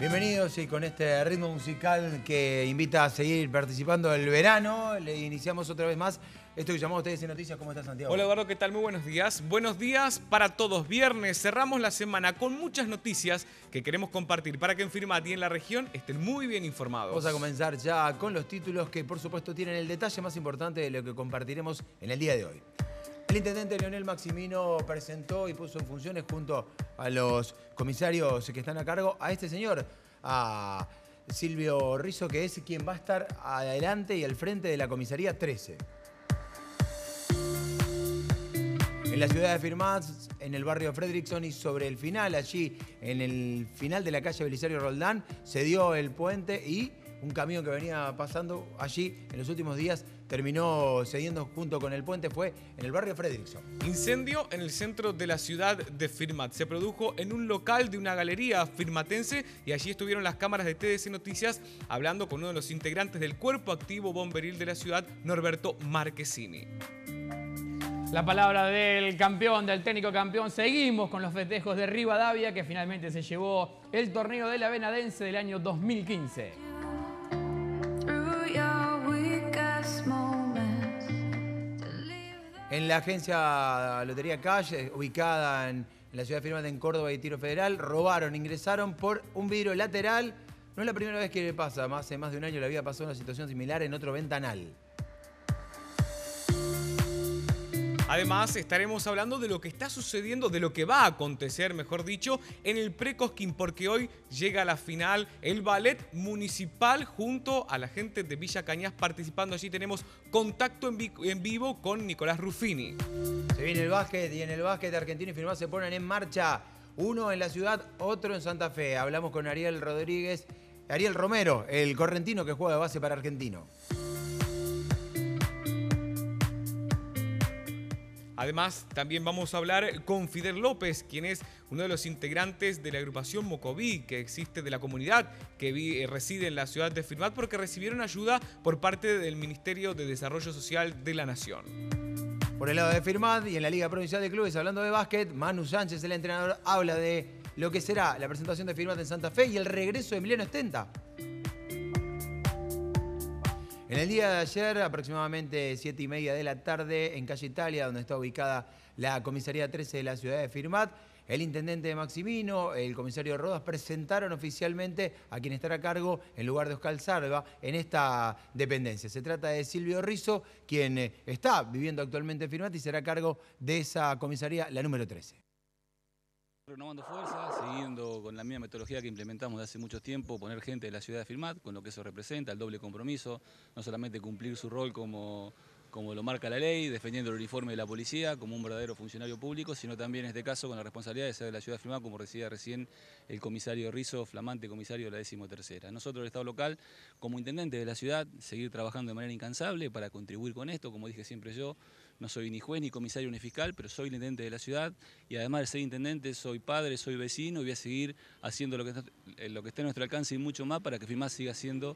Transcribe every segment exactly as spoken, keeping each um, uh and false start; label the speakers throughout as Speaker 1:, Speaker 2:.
Speaker 1: Bienvenidos y con este ritmo musical que invita a seguir participando del verano, le iniciamos otra vez más esto que llamamos T D C Noticias. ¿Cómo está, Santiago?
Speaker 2: Hola, Eduardo, ¿qué tal? Muy buenos días. Buenos días para todos. Viernes, cerramos la semana con muchas noticias que queremos compartir para que en Firmat y en la región estén muy bien informados.
Speaker 1: Vamos a comenzar ya con los títulos que, por supuesto, tienen el detalle más importante de lo que compartiremos en el día de hoy. El intendente Leonel Maximino presentó y puso en funciones junto a los comisarios que están a cargo a este señor, a Silvio Rizzo, que es quien va a estar adelante y al frente de la comisaría trece. En la ciudad de Firmat, en el barrio Fredrickson y sobre el final, allí en el final de la calle Belisario Roldán, se dio el puente y un camión que venía pasando allí en los últimos días terminó cediendo junto con el puente. Fue en el barrio Fredrickson.
Speaker 2: Incendio en el centro de la ciudad de Firmat. Se produjo en un local de una galería firmatense y allí estuvieron las cámaras de T D C Noticias hablando con uno de los integrantes del cuerpo activo bomberil de la ciudad, Norberto Marquesini.
Speaker 3: La palabra del campeón, del técnico campeón. Seguimos con los festejos de Rivadavia, que finalmente se llevó el torneo de la Venadense del año dos mil quince.
Speaker 1: En la agencia Lotería Cash, ubicada en la ciudad de Firmat, en Córdoba y Tiro Federal, robaron, ingresaron por un vidrio lateral. No es la primera vez que le pasa, hace más de un año le había pasado una situación similar en otro ventanal.
Speaker 2: Además, estaremos hablando de lo que está sucediendo, de lo que va a acontecer, mejor dicho, en el Pre-Cosquín, porque hoy llega a la final el ballet municipal junto a la gente de Villa Cañas participando. Allí tenemos contacto en, vi en vivo con Nicolás Ruffini.
Speaker 1: Se viene el básquet y en el básquet argentino y Firmat se ponen en marcha. Uno en la ciudad, otro en Santa Fe. Hablamos con Ariel Rodríguez, Ariel Romero, el correntino que juega de base para Argentino.
Speaker 2: Además, también vamos a hablar con Fidel López, quien es uno de los integrantes de la agrupación Mocoví, que existe de la comunidad que vi, eh, reside en la ciudad de Firmat, porque recibieron ayuda por parte del Ministerio de Desarrollo Social de la Nación.
Speaker 1: Por el lado de Firmat y en la Liga Provincial de Clubes, hablando de básquet, Manu Sánchez, el entrenador, habla de lo que será la presentación de Firmat en Santa Fe y el regreso de Emiliano Estenta. En el día de ayer, aproximadamente siete y media de la tarde, en calle Italia, donde está ubicada la comisaría trece de la ciudad de Firmat, el intendente Maximino, el comisario Rodas, presentaron oficialmente a quien estará a cargo en lugar de Oscar Salva en esta dependencia. Se trata de Silvio Rizzo, quien está viviendo actualmente en Firmat y será a cargo de esa comisaría, la número trece.
Speaker 4: Renovando fuerzas, siguiendo con la misma metodología que implementamos de hace mucho tiempo, poner gente de la ciudad de Firmat, con lo que eso representa, el doble compromiso, no solamente cumplir su rol como, como lo marca la ley, defendiendo el uniforme de la policía, como un verdadero funcionario público, sino también en este caso con la responsabilidad de ser de la ciudad de Firmat, como decía recién el comisario Rizzo, flamante comisario de la decimotercera. Nosotros, el Estado local, como intendente de la ciudad, seguir trabajando de manera incansable para contribuir con esto, como dije siempre yo. No soy ni juez ni comisario ni fiscal, pero soy el intendente de la ciudad y además de ser intendente soy padre, soy vecino y voy a seguir haciendo lo que, lo que esté a nuestro alcance y mucho más para que Firmat siga siendo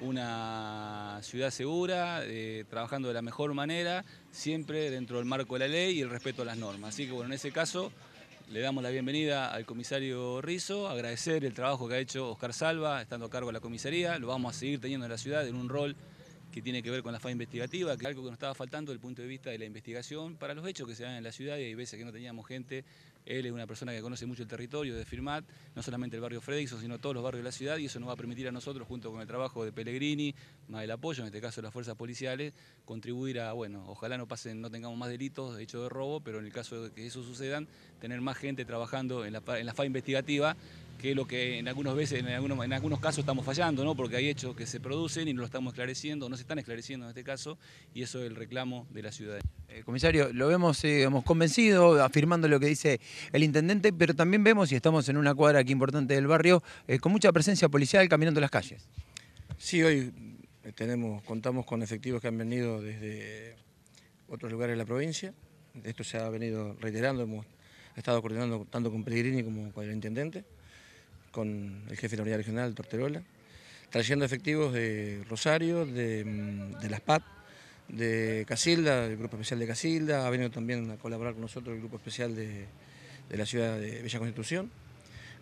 Speaker 4: una ciudad segura, eh, trabajando de la mejor manera, siempre dentro del marco de la ley y el respeto a las normas. Así que bueno, en ese caso le damos la bienvenida al comisario Rizzo, agradecer el trabajo que ha hecho Oscar Salva, estando a cargo de la comisaría, lo vamos a seguir teniendo en la ciudad en un rol que tiene que ver con la fase investigativa, que es algo que nos estaba faltando desde el punto de vista de la investigación para los hechos que se dan en la ciudad y hay veces que no teníamos gente. Él es una persona que conoce mucho el territorio de Firmat, no solamente el barrio Fredrickson, sino todos los barrios de la ciudad y eso nos va a permitir a nosotros, junto con el trabajo de Pellegrini, más el apoyo, en este caso de las fuerzas policiales, contribuir a, bueno, ojalá no pasen, no tengamos más delitos, hechos de robo, pero en el caso de que eso sucedan, tener más gente trabajando en la, en la fase investigativa, que es lo que en algunas veces, en algunos, en algunos casos estamos fallando, ¿no? Porque hay hechos que se producen y no lo estamos esclareciendo, no se están esclareciendo en este caso, y eso es el reclamo de la ciudadanía.
Speaker 1: Eh, comisario, lo vemos eh, hemos convencido, afirmando lo que dice el intendente, pero también vemos, y estamos en una cuadra aquí importante del barrio, eh, con mucha presencia policial caminando las calles.
Speaker 5: Sí, hoy tenemos, contamos con efectivos que han venido desde otros lugares de la provincia, esto se ha venido reiterando, hemos estado coordinando tanto con Pellegrini como con el intendente, con el jefe de la unidad regional, Torterola, trayendo efectivos de Rosario, de, de Las Pat, de Casilda, del Grupo Especial de Casilda, ha venido también a colaborar con nosotros el Grupo Especial de, de la ciudad de Villa Constitución.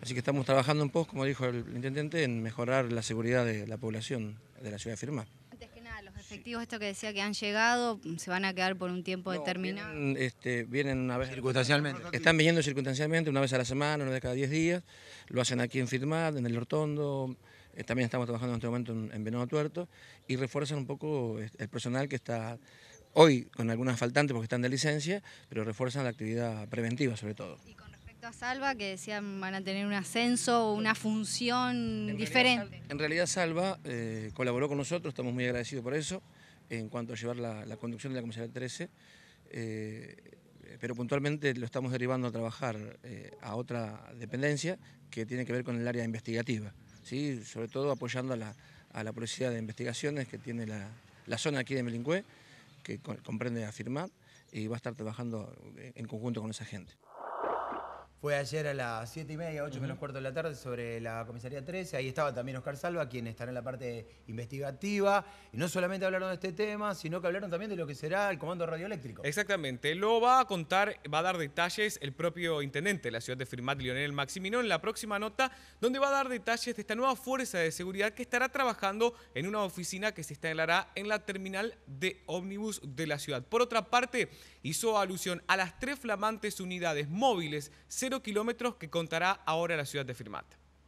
Speaker 5: Así que estamos trabajando un poco, como dijo el intendente, en mejorar la seguridad de la población de la ciudad de Firmat.
Speaker 6: Antes que nada, los efectivos, esto que decía que han llegado, se van a quedar por un tiempo
Speaker 5: No,
Speaker 6: determinado.
Speaker 5: Vienen, este, vienen una vez...
Speaker 1: Circunstancialmente.
Speaker 5: Están viniendo circunstancialmente, una vez a la semana, una vez cada diez días. Lo hacen aquí en Firmat, en el Hortondo. Eh, también estamos trabajando en este momento en, en Venado Tuerto. Y refuerzan un poco el personal que está hoy con algunas faltantes porque están de licencia, pero refuerzan la actividad preventiva sobre todo.
Speaker 6: Y con respecto a Salva, que decían van a tener un ascenso o una función
Speaker 5: En
Speaker 6: diferente.
Speaker 5: Realidad, en realidad Salva eh, colaboró con nosotros, estamos muy agradecidos por eso, en cuanto a llevar la, la conducción de la comisaría trece, eh, pero puntualmente lo estamos derivando a trabajar eh, a otra dependencia que tiene que ver con el área investigativa, ¿sí? Sobre todo apoyando a la, a la Policía de Investigaciones que tiene la, la zona aquí de Melincue, que comprende a Firmat, y va a estar trabajando en conjunto con esa gente.
Speaker 1: Fue ayer a las siete y media, ocho menos cuarto de la tarde, sobre la comisaría trece. Ahí estaba también Oscar Salva, quien estará en la parte investigativa. Y no solamente hablaron de este tema, sino que hablaron también de lo que será el comando radioeléctrico.
Speaker 2: Exactamente. Lo va a contar, va a dar detalles el propio intendente de la ciudad de Firmat, Lionel Maximino, en la próxima nota, donde va a dar detalles de esta nueva fuerza de seguridad que estará trabajando en una oficina que se instalará en la terminal de ómnibus de la ciudad. Por otra parte, hizo alusión a las tres flamantes unidades móviles cero kilómetros que contará ahora la ciudad de Firmat.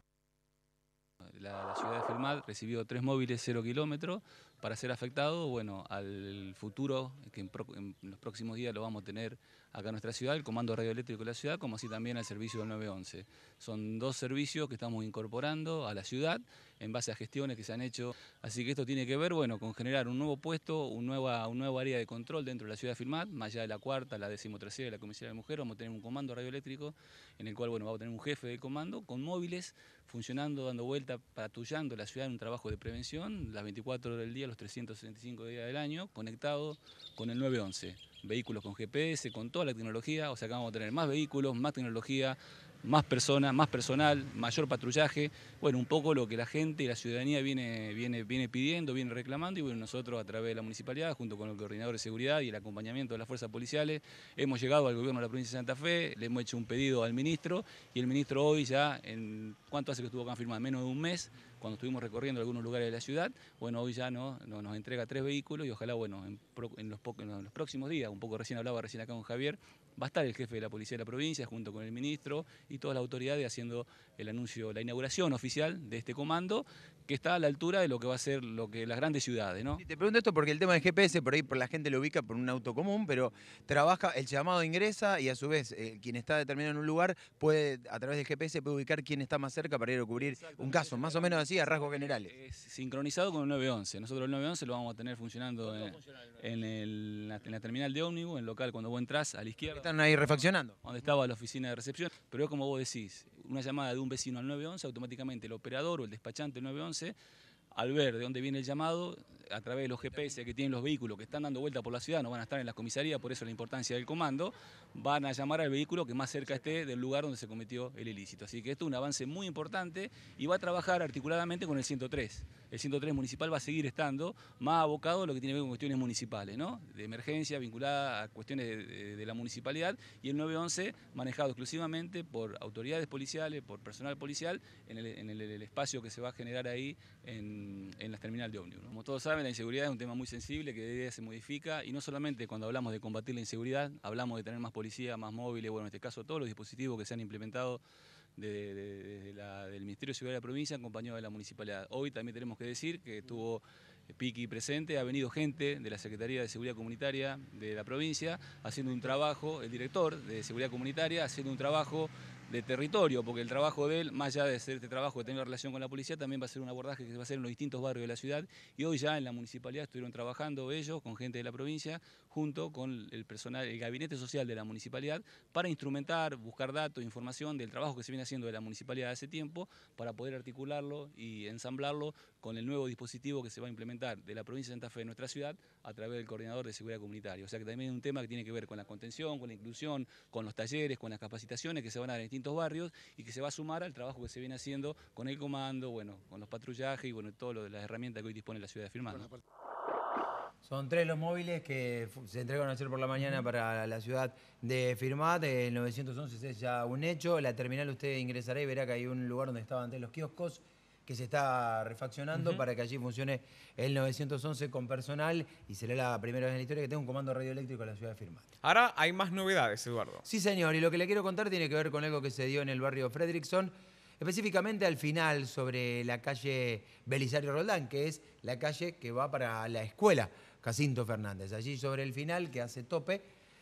Speaker 4: La, la ciudad de Firmat recibió tres móviles cero kilómetros para ser afectado, bueno, al futuro, que en, pro, en los próximos días lo vamos a tener acá en nuestra ciudad, el comando radioeléctrico de la ciudad, como así también al servicio del nueve once. Son dos servicios que estamos incorporando a la ciudad en base a gestiones que se han hecho. Así que esto tiene que ver, bueno, con generar un nuevo puesto, un, nueva, un nuevo área de control dentro de la ciudad de Firmat, más allá de la cuarta, la decimotercera de la comisaría de mujer, vamos a tener un comando radioeléctrico en el cual, bueno, vamos a tener un jefe de comando con móviles funcionando, dando vuelta, patrullando la ciudad en un trabajo de prevención, las veinticuatro horas del día, los trescientos sesenta y cinco días del año, conectado con el nueve once. Vehículos con G P S, con toda la tecnología, o sea que vamos a tener más vehículos, más tecnología, más personas, más personal, mayor patrullaje, bueno, un poco lo que la gente y la ciudadanía viene, viene, viene pidiendo, viene reclamando, y bueno, nosotros a través de la municipalidad, junto con el coordinador de seguridad y el acompañamiento de las fuerzas policiales, hemos llegado al gobierno de la provincia de Santa Fe, le hemos hecho un pedido al ministro, y el ministro hoy ya, en ¿cuánto hace que estuvo acá firmado? Menos de un mes, cuando estuvimos recorriendo algunos lugares de la ciudad, bueno, hoy ya no, no, nos entrega tres vehículos y ojalá, bueno, en, pro, en, los en los próximos días, un poco recién hablaba recién acá con Javier, va a estar el jefe de la policía de la provincia junto con el ministro y todas las autoridades haciendo el anuncio, la inauguración oficial de este comando, que está a la altura de lo que va a ser lo que las grandes ciudades, ¿no?
Speaker 1: Te pregunto esto porque el tema del G P S, por ahí por la gente lo ubica por un auto común, pero trabaja, el llamado ingresa y a su vez eh, quien está determinado en un lugar puede, a través del G P S, puede ubicar quién está más cerca para ir a cubrir un caso, más o menos así, a rasgos generales.
Speaker 4: Es sincronizado con el nueve once. Nosotros el nueve once lo vamos a tener funcionando en, en, el, en la terminal de ómnibus, en el local cuando vos entras a la izquierda.
Speaker 1: Están ahí refaccionando.
Speaker 4: Donde estaba la oficina de recepción, pero es como vos decís, una llamada de un vecino al nueve once, automáticamente el operador o el despachante del nueve once, al ver de dónde viene el llamado, a través de los G P S que tienen los vehículos que están dando vuelta por la ciudad, no van a estar en las comisarías, por eso la importancia del comando, van a llamar al vehículo que más cerca esté del lugar donde se cometió el ilícito. Así que esto es un avance muy importante y va a trabajar articuladamente con el ciento tres. El ciento tres municipal va a seguir estando más abocado a lo que tiene que ver con cuestiones municipales, ¿no? De emergencia vinculada a cuestiones de, de, de la municipalidad, y el nueve once manejado exclusivamente por autoridades policiales, por personal policial, en el, en el, el espacio que se va a generar ahí en, en la terminal de ómnibus. Como todos saben, la inseguridad es un tema muy sensible que de día se modifica, y no solamente cuando hablamos de combatir la inseguridad, hablamos de tener más policía, más móviles, bueno, en este caso todos los dispositivos que se han implementado de, de, de la, del Ministerio de Seguridad de la provincia acompañado de la municipalidad. Hoy también tenemos que decir que estuvo Piqui presente, ha venido gente de la Secretaría de Seguridad Comunitaria de la provincia haciendo un trabajo, el director de Seguridad Comunitaria haciendo un trabajo de territorio, porque el trabajo de él, más allá de ser este trabajo de tener relación con la policía, también va a ser un abordaje que se va a hacer en los distintos barrios de la ciudad, y hoy ya en la municipalidad estuvieron trabajando ellos con gente de la provincia, junto con el personal, el gabinete social de la municipalidad, para instrumentar, buscar datos, información del trabajo que se viene haciendo de la municipalidad hace tiempo, para poder articularlo y ensamblarlo con el nuevo dispositivo que se va a implementar de la provincia de Santa Fe de nuestra ciudad a través del coordinador de seguridad comunitaria. O sea que también es un tema que tiene que ver con la contención, con la inclusión, con los talleres, con las capacitaciones que se van a dar en distintos barrios, y que se va a sumar al trabajo que se viene haciendo con el comando, bueno, con los patrullajes y bueno, todo lo de las herramientas que hoy dispone la ciudad de Firmat, ¿no?
Speaker 1: Son tres los móviles que se entregaron ayer por la mañana para la ciudad de Firmat. El novecientos once es ya un hecho. La terminal usted ingresará y verá que hay un lugar donde estaban antes los kioscos que se está refaccionando uh-huh. para que allí funcione el novecientos once con personal y será la primera vez en la historia que tenga un comando radioeléctrico en la ciudad de Firmat.
Speaker 2: Ahora hay más novedades, Eduardo.
Speaker 1: Sí, señor, y lo que le quiero contar tiene que ver con algo que se dio en el barrio Fredrickson, específicamente al final sobre la calle Belisario Roldán, que es la calle que va para la escuela Jacinto Fernández. Allí sobre el final, que hace tope,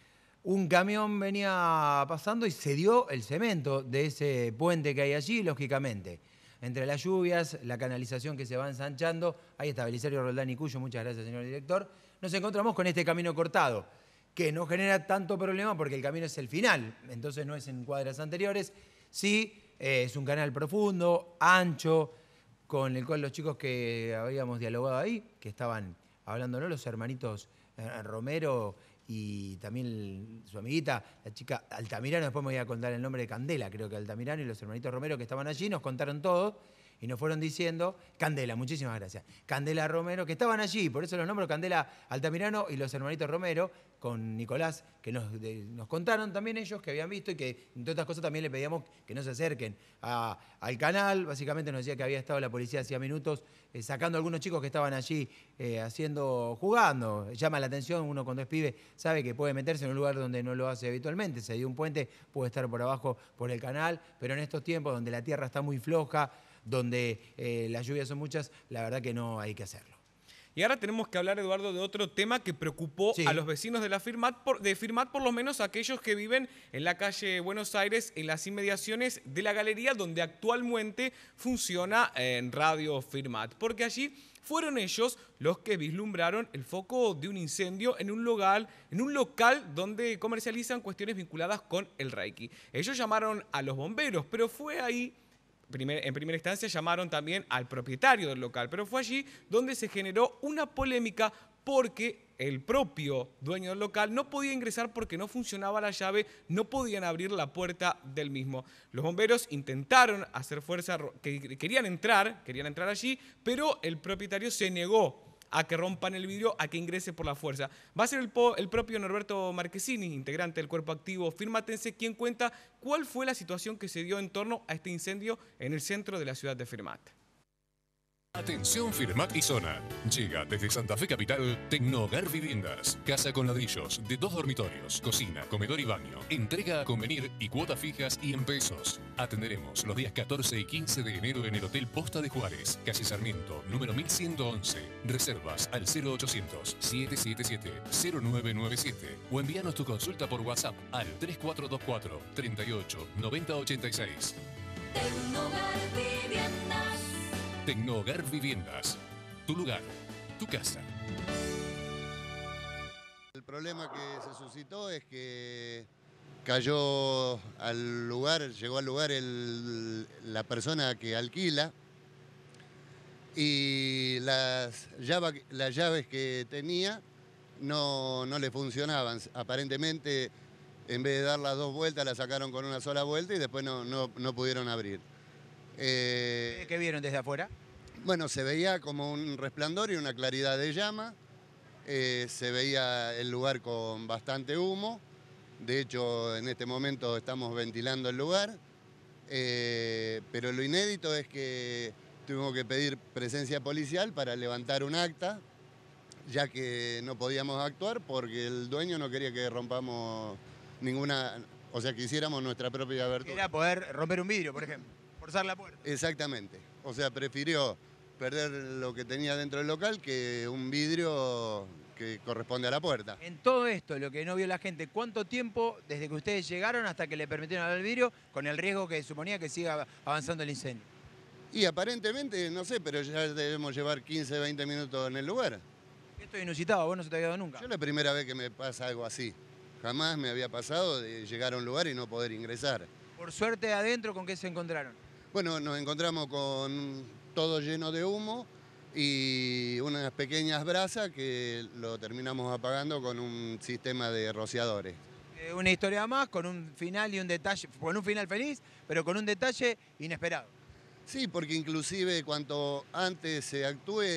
Speaker 1: un camión venía pasando y se dio el cemento de ese puente que hay allí, lógicamente. Entre las lluvias, la canalización que se va ensanchando, ahí está Belisario Roldán y Cuyo, muchas gracias, señor director, nos encontramos con este camino cortado, que no genera tanto problema porque el camino es el final, entonces no es en cuadras anteriores. Sí, eh, es un canal profundo, ancho, con el cual los chicos que habíamos dialogado ahí, que estaban hablando, ¿no? Los hermanitos eh, Romero y también su amiguita, la chica Altamirano, después me voy a contar el nombre de Candela, creo que Altamirano y los hermanitos Romero que estaban allí, nos contaron todo y nos fueron diciendo, Candela, muchísimas gracias, Candela Romero, que estaban allí, por eso los nombro, Candela Altamirano y los hermanitos Romero, con Nicolás, que nos, de, nos contaron también ellos que habían visto y que, entre otras cosas, también le pedíamos que no se acerquen a, al canal. Básicamente nos decía que había estado la policía hacía minutos eh, sacando a algunos chicos que estaban allí eh, haciendo, jugando. Llama la atención, uno cuando es pibe sabe que puede meterse en un lugar donde no lo hace habitualmente. Se dio un puente, puede estar por abajo por el canal, pero en estos tiempos donde la tierra está muy floja, donde eh, las lluvias son muchas, la verdad que no hay que hacerlo.
Speaker 2: Y ahora tenemos que hablar, Eduardo, de otro tema que preocupó sí. a los vecinos de la Firmat, por, de Firmat, por lo menos aquellos que viven en la calle Buenos Aires, en las inmediaciones de la galería donde actualmente funciona en Radio Firmat. Porque allí fueron ellos los que vislumbraron el foco de un incendio en un local, en un local donde comercializan cuestiones vinculadas con el Reiki. Ellos llamaron a los bomberos, pero fue ahí... Primer, en primera instancia llamaron también al propietario del local, pero fue allí donde se generó una polémica porque el propio dueño del local no podía ingresar porque no funcionaba la llave, no podían abrir la puerta del mismo. Los bomberos intentaron hacer fuerza, que querían entrar, querían entrar allí, pero el propietario se negó a que rompan el vidrio, a que ingrese por la fuerza. Va a ser el, el propio Norberto Marchesini, integrante del cuerpo activo firmatense, quien cuenta cuál fue la situación que se dio en torno a este incendio en el centro de la ciudad de Firmat.
Speaker 7: Atención Firmat y zona. Llega desde Santa Fe Capital Tecnohogar Viviendas. Casa con ladrillos de dos dormitorios, cocina, comedor y baño. Entrega a convenir y cuotas fijas y en pesos. Atenderemos los días catorce y quince de enero en el Hotel Posta de Juárez, calle Sarmiento, número mil ciento once. Reservas al cero ochocientos, siete siete siete, cero nueve nueve siete o envíanos tu consulta por WhatsApp al tres cuatro dos cuatro, treinta y ocho, noventa ochenta y seis.
Speaker 8: Tecnohogar Viviendas.
Speaker 7: Tecnohogar Viviendas. Tu lugar, tu casa.
Speaker 9: El problema que se suscitó es que cayó al lugar, llegó al lugar el, la persona que alquila y las llaves, las llaves que tenía no, no le funcionaban. Aparentemente, en vez de dar las dos vueltas, la sacaron con una sola vuelta y después no, no, no pudieron abrir.
Speaker 1: Eh, ¿Qué vieron desde afuera?
Speaker 9: Bueno, se veía como un resplandor y una claridad de llama. Eh, se veía el lugar con bastante humo. De hecho, en este momento estamos ventilando el lugar. Eh, pero lo inédito es que tuvimos que pedir presencia policial para levantar un acta, ya que no podíamos actuar porque el dueño no quería que rompamos ninguna... O sea, que hiciéramos nuestra propia abertura.
Speaker 1: Era poder romper un vidrio, por ejemplo. Forzar la puerta.
Speaker 9: Exactamente. O sea, prefirió perder lo que tenía dentro del local que un vidrio que corresponde a la puerta.
Speaker 1: En todo esto, lo que no vio la gente, ¿cuánto tiempo desde que ustedes llegaron hasta que le permitieron abrir el vidrio con el riesgo que suponía que siga avanzando el incendio?
Speaker 9: Y aparentemente, no sé, pero ya debemos llevar quince, veinte minutos en el lugar.
Speaker 1: Esto es inusitado, vos no se te había dado nunca.
Speaker 9: Yo es la primera vez que me pasa algo así. Jamás me había pasado de llegar a un lugar y no poder ingresar.
Speaker 1: Por suerte adentro, ¿con qué se encontraron?
Speaker 9: Bueno, nos encontramos con todo lleno de humo y unas pequeñas brasas que lo terminamos apagando con un sistema de rociadores.
Speaker 1: Eh, una historia más, con un final y un detalle, con un final feliz, pero con un detalle inesperado.
Speaker 9: Sí, porque inclusive cuanto antes se actúe,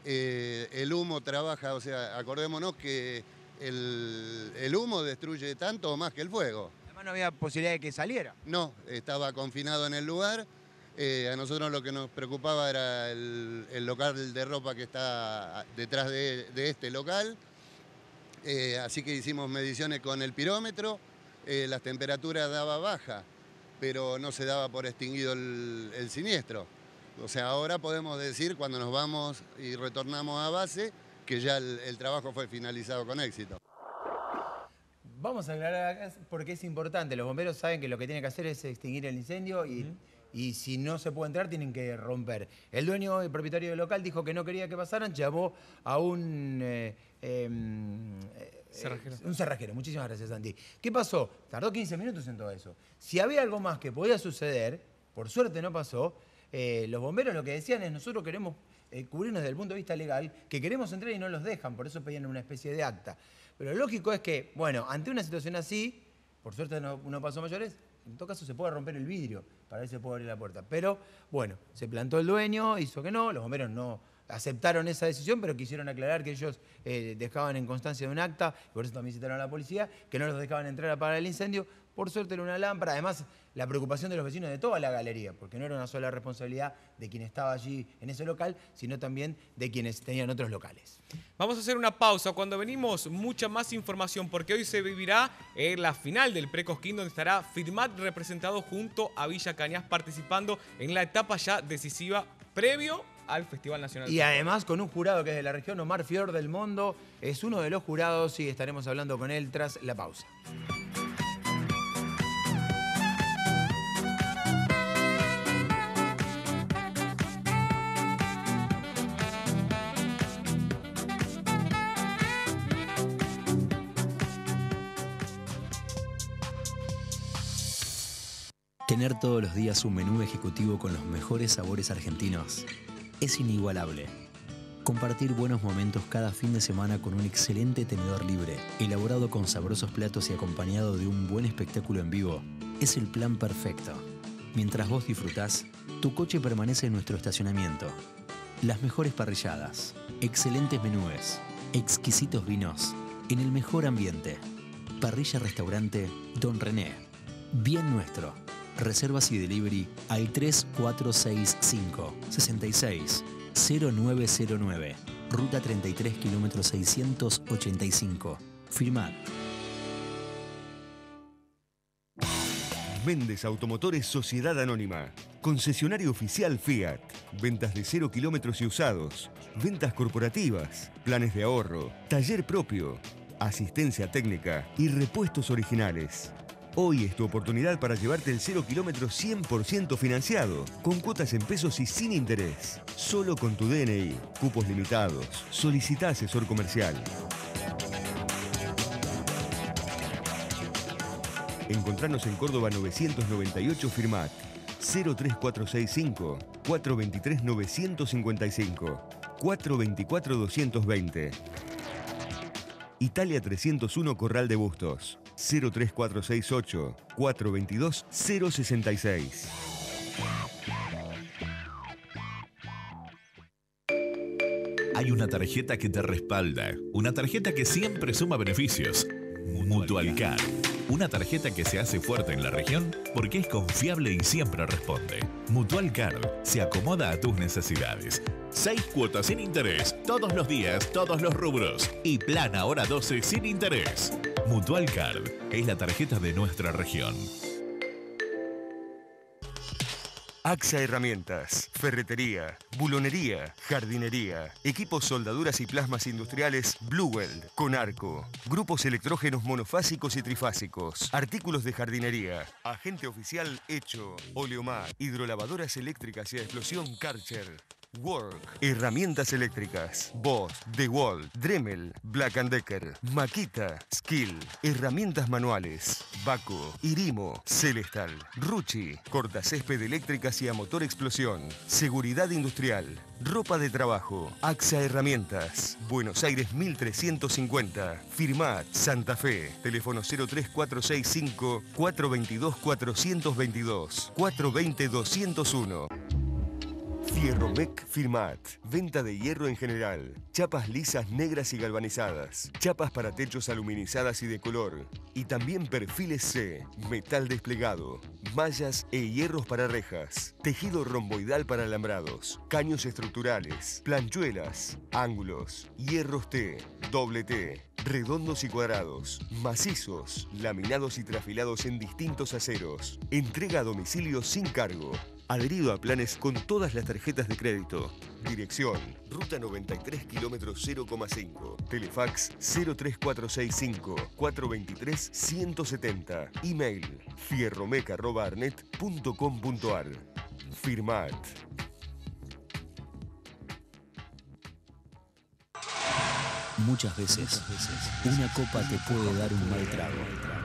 Speaker 9: eh, el humo trabaja, o sea, acordémonos que el, el humo destruye tanto o más que el fuego.
Speaker 1: Además no había posibilidad de que saliera.
Speaker 9: No, estaba confinado en el lugar. Eh, a nosotros lo que nos preocupaba era el, el local de ropa que está detrás de, de este local. Eh, así que hicimos mediciones con el pirómetro. Eh, las temperaturas daba baja, pero no se daba por extinguido el, el siniestro. O sea, ahora podemos decir, cuando nos vamos y retornamos a base, que ya el, el trabajo fue finalizado con éxito.
Speaker 1: Vamos a aclarar acá porque es importante. Los bomberos saben que lo que tienen que hacer es extinguir el incendio y... Uh-huh. Y si no se puede entrar, tienen que romper. El dueño, el propietario del local, dijo que no quería que pasaran, llamó a un... Eh, eh,
Speaker 2: cerrajero.
Speaker 1: Un cerrajero. Muchísimas gracias, Santi. ¿Qué pasó? Tardó quince minutos en todo eso. Si había algo más que podía suceder, por suerte no pasó, eh, los bomberos lo que decían es nosotros queremos eh, cubrirnos desde el punto de vista legal, que queremos entrar y no los dejan, por eso pedían una especie de acta. Pero lo lógico es que, bueno, ante una situación así, por suerte no, no pasó mayores, en todo caso se puede romper el vidrio para ver si se puede abrir la puerta. Pero, bueno, se plantó el dueño, hizo que no, los bomberos no aceptaron esa decisión, pero quisieron aclarar que ellos eh, dejaban en constancia de un acta, y por eso también citaron a la policía, que no los dejaban entrar a apagar el incendio. Por suerte era una lámpara, además la preocupación de los vecinos de toda la galería, porque no era una sola responsabilidad de quien estaba allí en ese local, sino también de quienes tenían otros locales.
Speaker 2: Vamos a hacer una pausa. Cuando venimos, mucha más información, porque hoy se vivirá eh, la final del Precosquín, donde estará Firmat representado junto a Villa Cañas, participando en la etapa ya decisiva previo al Festival Nacional.
Speaker 1: Y además con un jurado que es de la región, Omar Fior del Mondo, es uno de los jurados y estaremos hablando con él tras la pausa.
Speaker 10: Tener todos los días un menú ejecutivo con los mejores sabores argentinos es inigualable. Compartir buenos momentos cada fin de semana con un excelente tenedor libre, elaborado con sabrosos platos y acompañado de un buen espectáculo en vivo, es el plan perfecto. Mientras vos disfrutás, tu coche permanece en nuestro estacionamiento. Las mejores parrilladas, excelentes menúes, exquisitos vinos, en el mejor ambiente. Parrilla Restaurante Don René. Bien nuestro. Reservas y delivery al tres cuatro seis cinco, seis seis, cero nueve cero nueve. Ruta treinta y tres, kilómetro seiscientos ochenta y cinco. Firmat.
Speaker 11: Méndez Automotores Sociedad Anónima. Concesionario oficial Fiat. Ventas de cero kilómetros y usados. Ventas corporativas. Planes de ahorro. Taller propio. Asistencia técnica y repuestos originales. Hoy es tu oportunidad para llevarte el cero kilómetros cien por ciento financiado, con cuotas en pesos y sin interés. Solo con tu D N I, cupos limitados. Solicita asesor comercial. Encontranos en Córdoba novecientos noventa y ocho Firmat. cero tres cuatro seis cinco, cuatro dos tres, nueve cinco cinco cinco. cuatro dos cuatro, dos dos cero. Italia trescientos uno Corral de Bustos. cero tres cuatro seis ocho, cuatro dos dos, cero seis seis.
Speaker 12: Hay una tarjeta que te respalda, una tarjeta que siempre suma beneficios. Mutualcard, una tarjeta que se hace fuerte en la región porque es confiable y siempre responde. Mutualcard se acomoda a tus necesidades. Seis cuotas sin interés, todos los días, todos los rubros. Y plan ahora doce sin interés. Mutualcard es la tarjeta de nuestra región.
Speaker 11: AXA Herramientas, ferretería, bulonería, jardinería, equipos soldaduras y plasmas industriales Blueweld, Conarco, grupos electrógenos monofásicos y trifásicos, artículos de jardinería, agente oficial Hecho, Oleomar, hidrolavadoras eléctricas y a explosión Karcher. Work, herramientas eléctricas, Bosch, DeWalt, Dremel, Black and Decker, Makita, Skill, herramientas manuales, Baco, Irimo, Celestal, Rucci, cortacésped eléctricas y a motor explosión, seguridad industrial, ropa de trabajo, AXA Herramientas, Buenos Aires mil trescientos cincuenta, Firmat, Santa Fe, teléfono cero tres cuatro seis cinco, cuatro dos dos, cuatro dos dos, cuatro dos cero, dos cero uno. Fierromec Firmat. Venta de hierro en general. Chapas lisas negras y galvanizadas. Chapas para techos aluminizadas y de color. Y también perfiles C. Metal desplegado. Mallas e hierros para rejas. Tejido romboidal para alambrados. Caños estructurales. Planchuelas. Ángulos. Hierros T. Doble T. Redondos y cuadrados. Macizos. Laminados y trafilados en distintos aceros. Entrega a domicilio sin cargo. Adherido a planes con todas las tarjetas de crédito. Dirección: Ruta noventa y tres, kilómetros cero coma cinco. Telefax cero tres cuatro seis cinco, cuatro dos tres, uno siete cero. Email: fierromec arroba arnet punto com punto ar. Firmat.
Speaker 10: Muchas veces, una copa te puede dar un mal trago.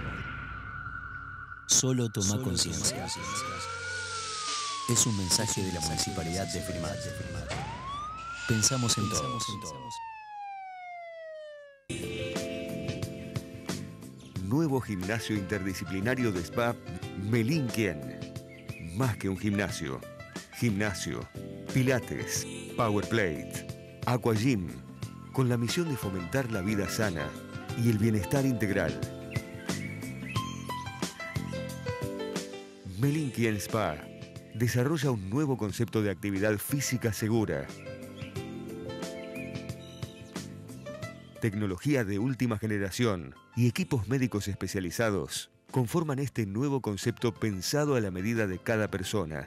Speaker 10: Solo toma conciencia. Es un mensaje de la Municipalidad de Firmat. Pensamos en todos.
Speaker 11: Nuevo gimnasio interdisciplinario de spa Melinquien. Más que un gimnasio. Gimnasio, pilates, powerplate, aquagym, con la misión de fomentar la vida sana y el bienestar integral. Melinquien Spa desarrolla un nuevo concepto de actividad física segura. Tecnología de última generación y equipos médicos especializados conforman este nuevo concepto pensado a la medida de cada persona.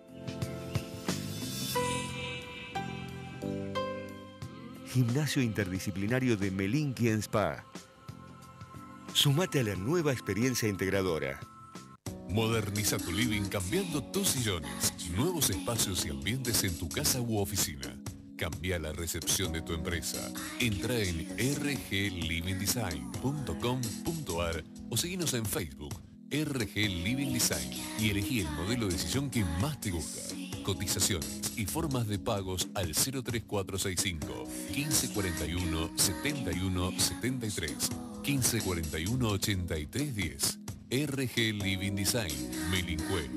Speaker 11: Gimnasio interdisciplinario de Melinquien Spa. Sumate a la nueva experiencia integradora.
Speaker 7: Moderniza tu living cambiando tus sillones. Nuevos espacios y ambientes en tu casa u oficina. Cambia la recepción de tu empresa. Entra en r g living design punto com punto ar o seguinos en Facebook R G Living Design y elegí el modelo de sillón que más te gusta. Cotizaciones y formas de pagos al cero tres cuatro seis cinco, quince cuarenta y uno, setenta y uno setenta y tres, quince cuarenta y uno, ochenta y tres diez. R G Living Design, Melincue.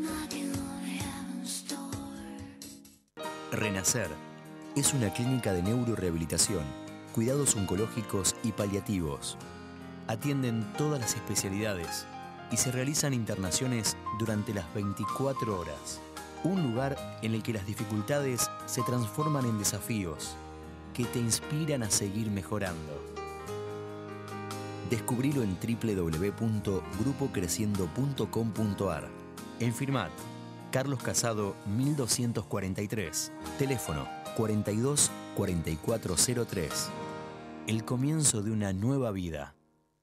Speaker 10: Renacer es una clínica de neurorehabilitación, cuidados oncológicos y paliativos. Atienden todas las especialidades y se realizan internaciones durante las veinticuatro horas. Un lugar en el que las dificultades se transforman en desafíos que te inspiran a seguir mejorando. Descubrilo en doble u doble u doble u punto grupo creciendo punto com punto ar. En Firmat, Carlos Casado mil doscientos cuarenta y tres. Teléfono cuarenta y dos, cuarenta y cuatro cero tres. El comienzo de una nueva vida.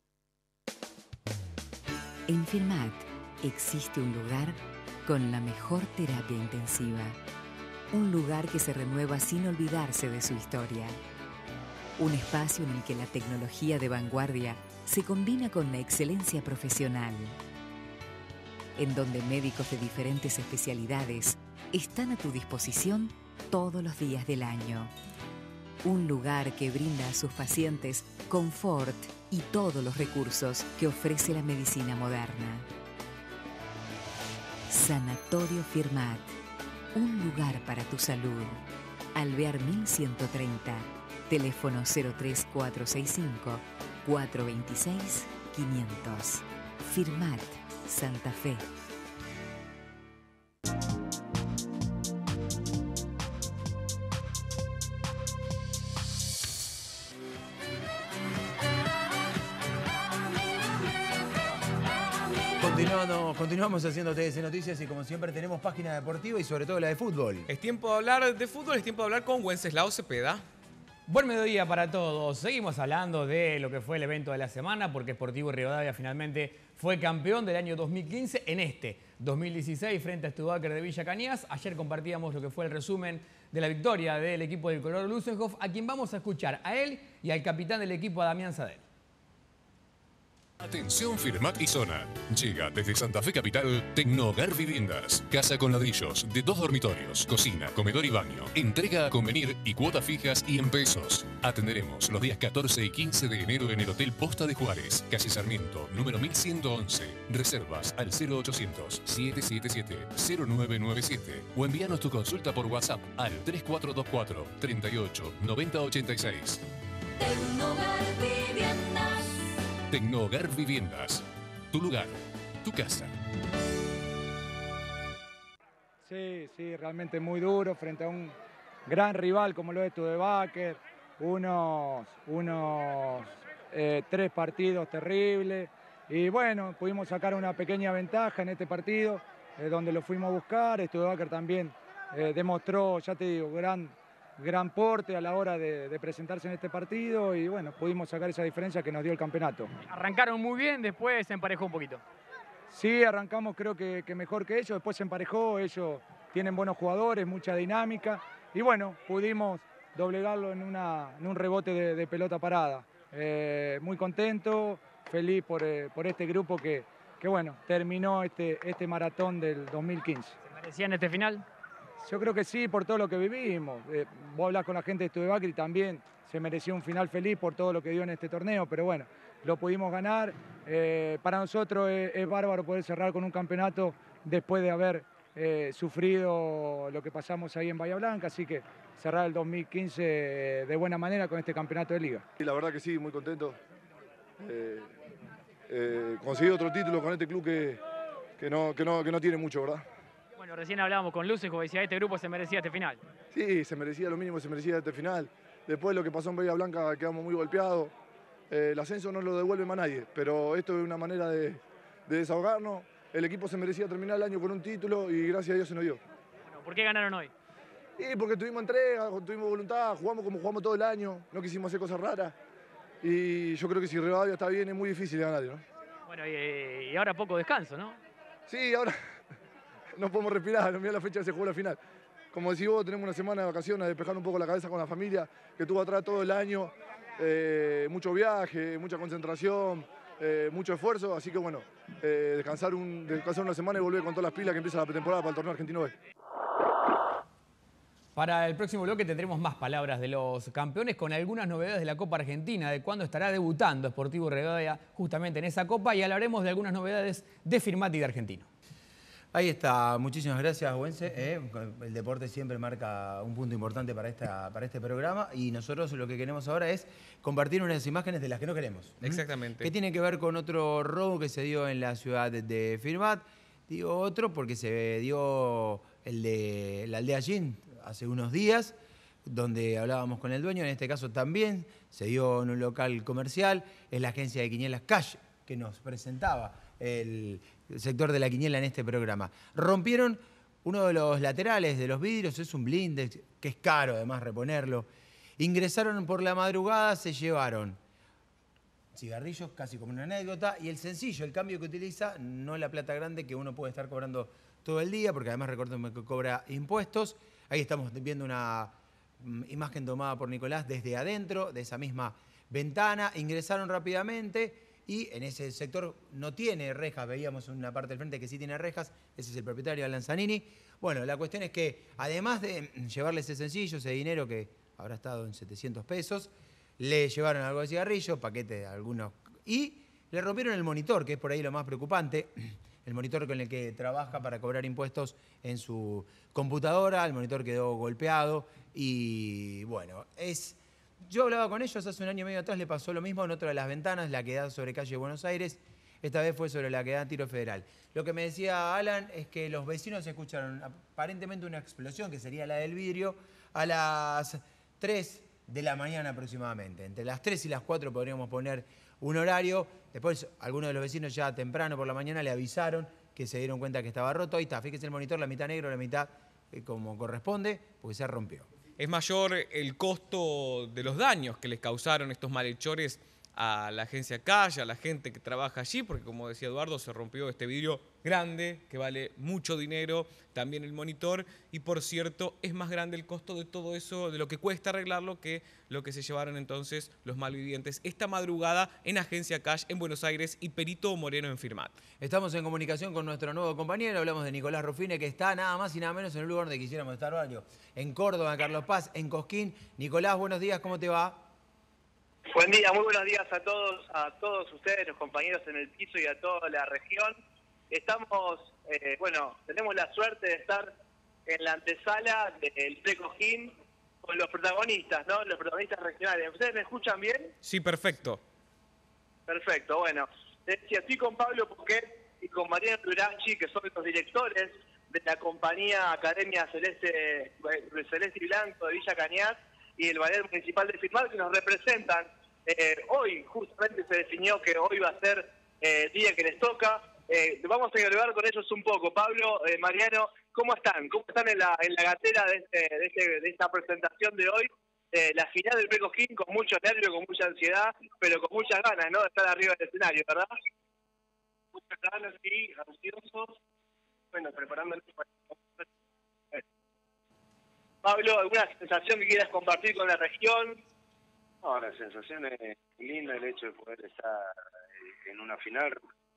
Speaker 13: En Firmat existe un lugar con la mejor terapia intensiva. Un lugar que se renueva sin olvidarse de su historia. Un espacio en el que la tecnología de vanguardia se combina con la excelencia profesional. En donde médicos de diferentes especialidades están a tu disposición todos los días del año. Un lugar que brinda a sus pacientes confort y todos los recursos que ofrece la medicina moderna. Sanatorio Firmat, un lugar para tu salud. Alvear mil ciento treinta, teléfono cero tres cuatro seis cinco, cuatro dos seis, quinientos. Firmat, Santa Fe.
Speaker 1: Continuamos, continuamos haciendo T S Noticias y como siempre tenemos página deportiva y sobre todo la de fútbol.
Speaker 2: Es tiempo de hablar de fútbol, es tiempo de hablar con Wenceslao Cepeda.
Speaker 3: Buen mediodía para todos. Seguimos hablando de lo que fue el evento de la semana porque Sportivo Rivadavia finalmente fue campeón del año dos mil quince en este dos mil dieciséis frente a Stuttgart de Villa Cañas. Ayer compartíamos lo que fue el resumen de la victoria del equipo del color Lusenhoff, a quien vamos a escuchar a él y al capitán del equipo, a Damián Sadel.
Speaker 7: Atención Firmat y Zona. Llega desde Santa Fe Capital Tecnogar Viviendas. Casa con ladrillos de dos dormitorios, cocina, comedor y baño. Entrega a convenir y cuotas fijas y en pesos. Atenderemos los días catorce y quince de enero en el Hotel Posta de Juárez, calle Sarmiento, número mil ciento once. Reservas al cero ochocientos, siete siete siete, cero nueve nueve siete o envíanos tu consulta por WhatsApp al tres cuatro dos cuatro, treinta y ocho, noventa ochenta y seis.
Speaker 8: Tecnogar Viviendas.
Speaker 7: Tecnogar Viviendas. Tu lugar, tu casa.
Speaker 14: Sí, sí, realmente muy duro frente a un gran rival como lo es Studebaker. Unos, unos eh, tres partidos terribles. Y bueno, pudimos sacar una pequeña ventaja en este partido, eh, donde lo fuimos a buscar. Studebaker también eh, demostró, ya te digo, gran... gran porte a la hora de, de presentarse en este partido y bueno, pudimos sacar esa diferencia que nos dio el campeonato.
Speaker 15: Arrancaron muy bien, después se emparejó un poquito.
Speaker 14: Sí, arrancamos creo que, que mejor que ellos, después se emparejó, ellos tienen buenos jugadores, mucha dinámica y bueno, pudimos doblegarlo en, una, en un rebote de, de pelota parada. Eh, muy contento, feliz por, eh, por este grupo que, que bueno, terminó este, este maratón del dos mil quince.
Speaker 15: ¿Se merecían este final?
Speaker 14: Yo creo que sí, por todo lo que vivimos. Eh, vos hablás con la gente de Studebaker y también se mereció un final feliz por todo lo que dio en este torneo, pero bueno, lo pudimos ganar. Eh, para nosotros es, es bárbaro poder cerrar con un campeonato después de haber eh, sufrido lo que pasamos ahí en Bahía Blanca, así que cerrar el dos mil quince de buena manera con este campeonato de liga.
Speaker 16: Sí, la verdad que sí, muy contento. Eh, eh, conseguí otro título con este club que, que, no, que, no, que no tiene mucho, ¿verdad?
Speaker 15: Bueno, recién hablábamos con Luces, como decía, este grupo se merecía este final.
Speaker 16: Sí, se merecía lo mínimo, se merecía este final. Después de lo que pasó en Bahía Blanca quedamos muy golpeados. Eh, el ascenso no lo devuelve más nadie, pero esto es una manera de, de desahogarnos. El equipo se merecía terminar el año con un título y gracias a Dios se nos dio.
Speaker 15: Bueno, ¿por qué ganaron hoy?
Speaker 16: Y porque tuvimos entrega, tuvimos voluntad, jugamos como jugamos todo el año, no quisimos hacer cosas raras. Y yo creo que si Rivadavia está bien es muy difícil ganar, ¿no?
Speaker 15: Bueno, y, y ahora poco descanso, ¿no?
Speaker 16: Sí, ahora no podemos respirar, no mira la fecha que se jugó la final. Como decís vos, tenemos una semana de vacaciones, a despejar un poco la cabeza con la familia, que estuvo atrás todo el año, eh, mucho viaje, mucha concentración, eh, mucho esfuerzo, así que bueno, eh, descansar, un, descansar una semana y volver con todas las pilas que empieza la pretemporada para el torneo argentino B.
Speaker 3: Para el próximo bloque tendremos más palabras de los campeones con algunas novedades de la Copa Argentina, de cuándo estará debutando Sportivo Rivadavia justamente en esa Copa y hablaremos de algunas novedades de Firmat y de Argentino.
Speaker 1: Ahí está, muchísimas gracias, Güense. Eh, el deporte siempre marca un punto importante para, esta, para este programa y nosotros lo que queremos ahora es compartir unas imágenes de las que no queremos.
Speaker 2: Exactamente.
Speaker 1: Que tiene que ver con otro robo que se dio en la ciudad de Firmat. Digo otro porque se dio el de la aldea Gin hace unos días, donde hablábamos con el dueño. En este caso también se dio en un local comercial. Es la agencia de Quinielas Cash que nos presentaba el sector de la quiniela en este programa. Rompieron uno de los laterales de los vidrios, es un blindex, que es caro además reponerlo. Ingresaron por la madrugada, se llevaron cigarrillos, casi como una anécdota, y el sencillo, el cambio que utiliza, no la plata grande que uno puede estar cobrando todo el día, porque además recuerden que cobra impuestos. Ahí estamos viendo una imagen tomada por Nicolás desde adentro de esa misma ventana. Ingresaron rápidamente. Y en ese sector no tiene rejas, veíamos una parte del frente que sí tiene rejas, ese es el propietario, Alan Zanini. Bueno, la cuestión es que además de llevarle ese sencillo, ese dinero que habrá estado en setecientos pesos, le llevaron algo de cigarrillo, paquete de algunos, y le rompieron el monitor, que es por ahí lo más preocupante, el monitor con el que trabaja para cobrar impuestos en su computadora, el monitor quedó golpeado y bueno, es... Yo hablaba con ellos hace un año y medio atrás, le pasó lo mismo en otra de las ventanas, la que da sobre calle Buenos Aires. Esta vez fue sobre la que da Tiro Federal. Lo que me decía Alan es que los vecinos escucharon aparentemente una explosión, que sería la del vidrio, a las tres de la mañana aproximadamente. Entre las tres y las cuatro podríamos poner un horario. Después algunos de los vecinos ya temprano por la mañana le avisaron que se dieron cuenta que estaba roto. Ahí está, fíjese el monitor, la mitad negro, la mitad eh, como corresponde, porque se rompió.
Speaker 2: Es mayor el costo de los daños que les causaron estos malhechores a la agencia Calle, a la gente que trabaja allí, porque como decía Eduardo, se rompió este vidrio grande que vale mucho dinero, también el monitor, y por cierto, es más grande el costo de todo eso, de lo que cuesta arreglarlo, que lo que se llevaron entonces los malvivientes esta madrugada en agencia Cash en Buenos Aires y Perito Moreno en Firmat.
Speaker 1: Estamos en comunicación con nuestro nuevo compañero, hablamos de Nicolás Ruffine, que está nada más y nada menos en el lugar donde quisiéramos estar varios, en Córdoba, en Carlos Paz, en Cosquín. Nicolás, buenos días, ¿cómo te va?
Speaker 17: Buen día, muy buenos días a todos, a todos ustedes, los compañeros en el piso y a toda la región. Estamos, eh, bueno, tenemos la suerte de estar en la antesala del Pre-Cosquín con los protagonistas, ¿no? Los protagonistas regionales. ¿Ustedes me escuchan bien?
Speaker 2: Sí, perfecto.
Speaker 17: Perfecto, bueno. Decía, estoy con Pablo Poquet y con Mariano Duranchi, que son los directores de la compañía Academia Celeste, Celeste y Blanco de Villa Cañas y el Ballet Municipal de Firmat, que nos representan. Eh, hoy justamente se definió que hoy va a ser eh, día que les toca. Eh, vamos a dialogar con ellos un poco. Pablo, eh, Mariano, ¿cómo están? ¿Cómo están en la, en la gatera de, este, de, este, de esta presentación de hoy? Eh, la final del Pre-Cosquín con mucho nervio, con mucha ansiedad, pero con muchas ganas, ¿no? De estar arriba del escenario, ¿verdad? Muchas ganas, sí, ansiosos. Bueno, preparándonos para... Pablo, ¿alguna sensación que quieras compartir con la región?
Speaker 18: No, la sensación es linda, el hecho de poder estar en una final.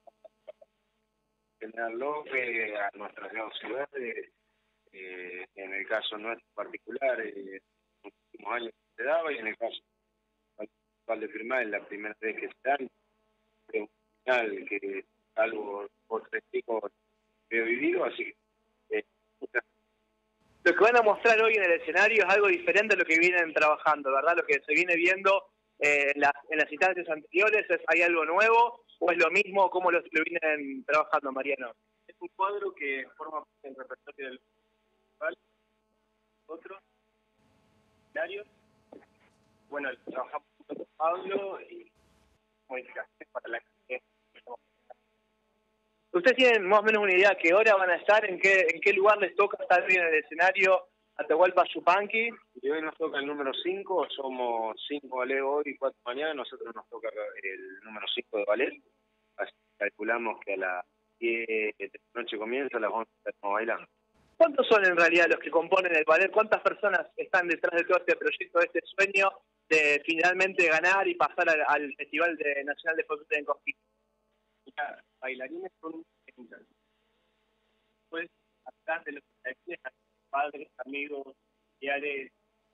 Speaker 18: General López, a nuestras dos ciudades, eh, en el caso nuestro particular, eh, en los últimos años se daba, y en el caso de Firmat, es la primera vez que se dan, es un final que algo por testigo que he vivido, así que eh,
Speaker 17: lo que van a mostrar hoy en el escenario es algo diferente a lo que vienen trabajando, ¿verdad? Lo que se viene viendo eh, en, la, en las instancias anteriores, ¿es, ¿hay algo nuevo o es lo mismo? ¿Cómo lo, lo vienen trabajando, Mariano?
Speaker 18: Es un cuadro que forma parte del repertorio del festival. Otro escenario. Bueno, trabajamos con Pablo y modificaciones para la gente.
Speaker 17: ¿Ustedes tienen más o menos una idea qué hora van a estar? ¿En qué en qué lugar les toca estar bien en el escenario? Atahualpa Yupanqui.
Speaker 18: Y hoy nos toca el número cinco, somos cinco ballet hoy y cuatro mañana, nosotros nos toca el número cinco de ballet. Así que calculamos que a las diez de la noche comienza, a las once estamos bailando.
Speaker 17: ¿Cuántos son en realidad los que componen el ballet? ¿Cuántas personas están detrás de todo este proyecto, de este sueño de finalmente ganar y pasar al, al Festival de, Nacional de Folclore en Cosquín?
Speaker 18: Mira, bailarines son treinta. Pues, atrás de los bailarines, padres, amigos, familiares,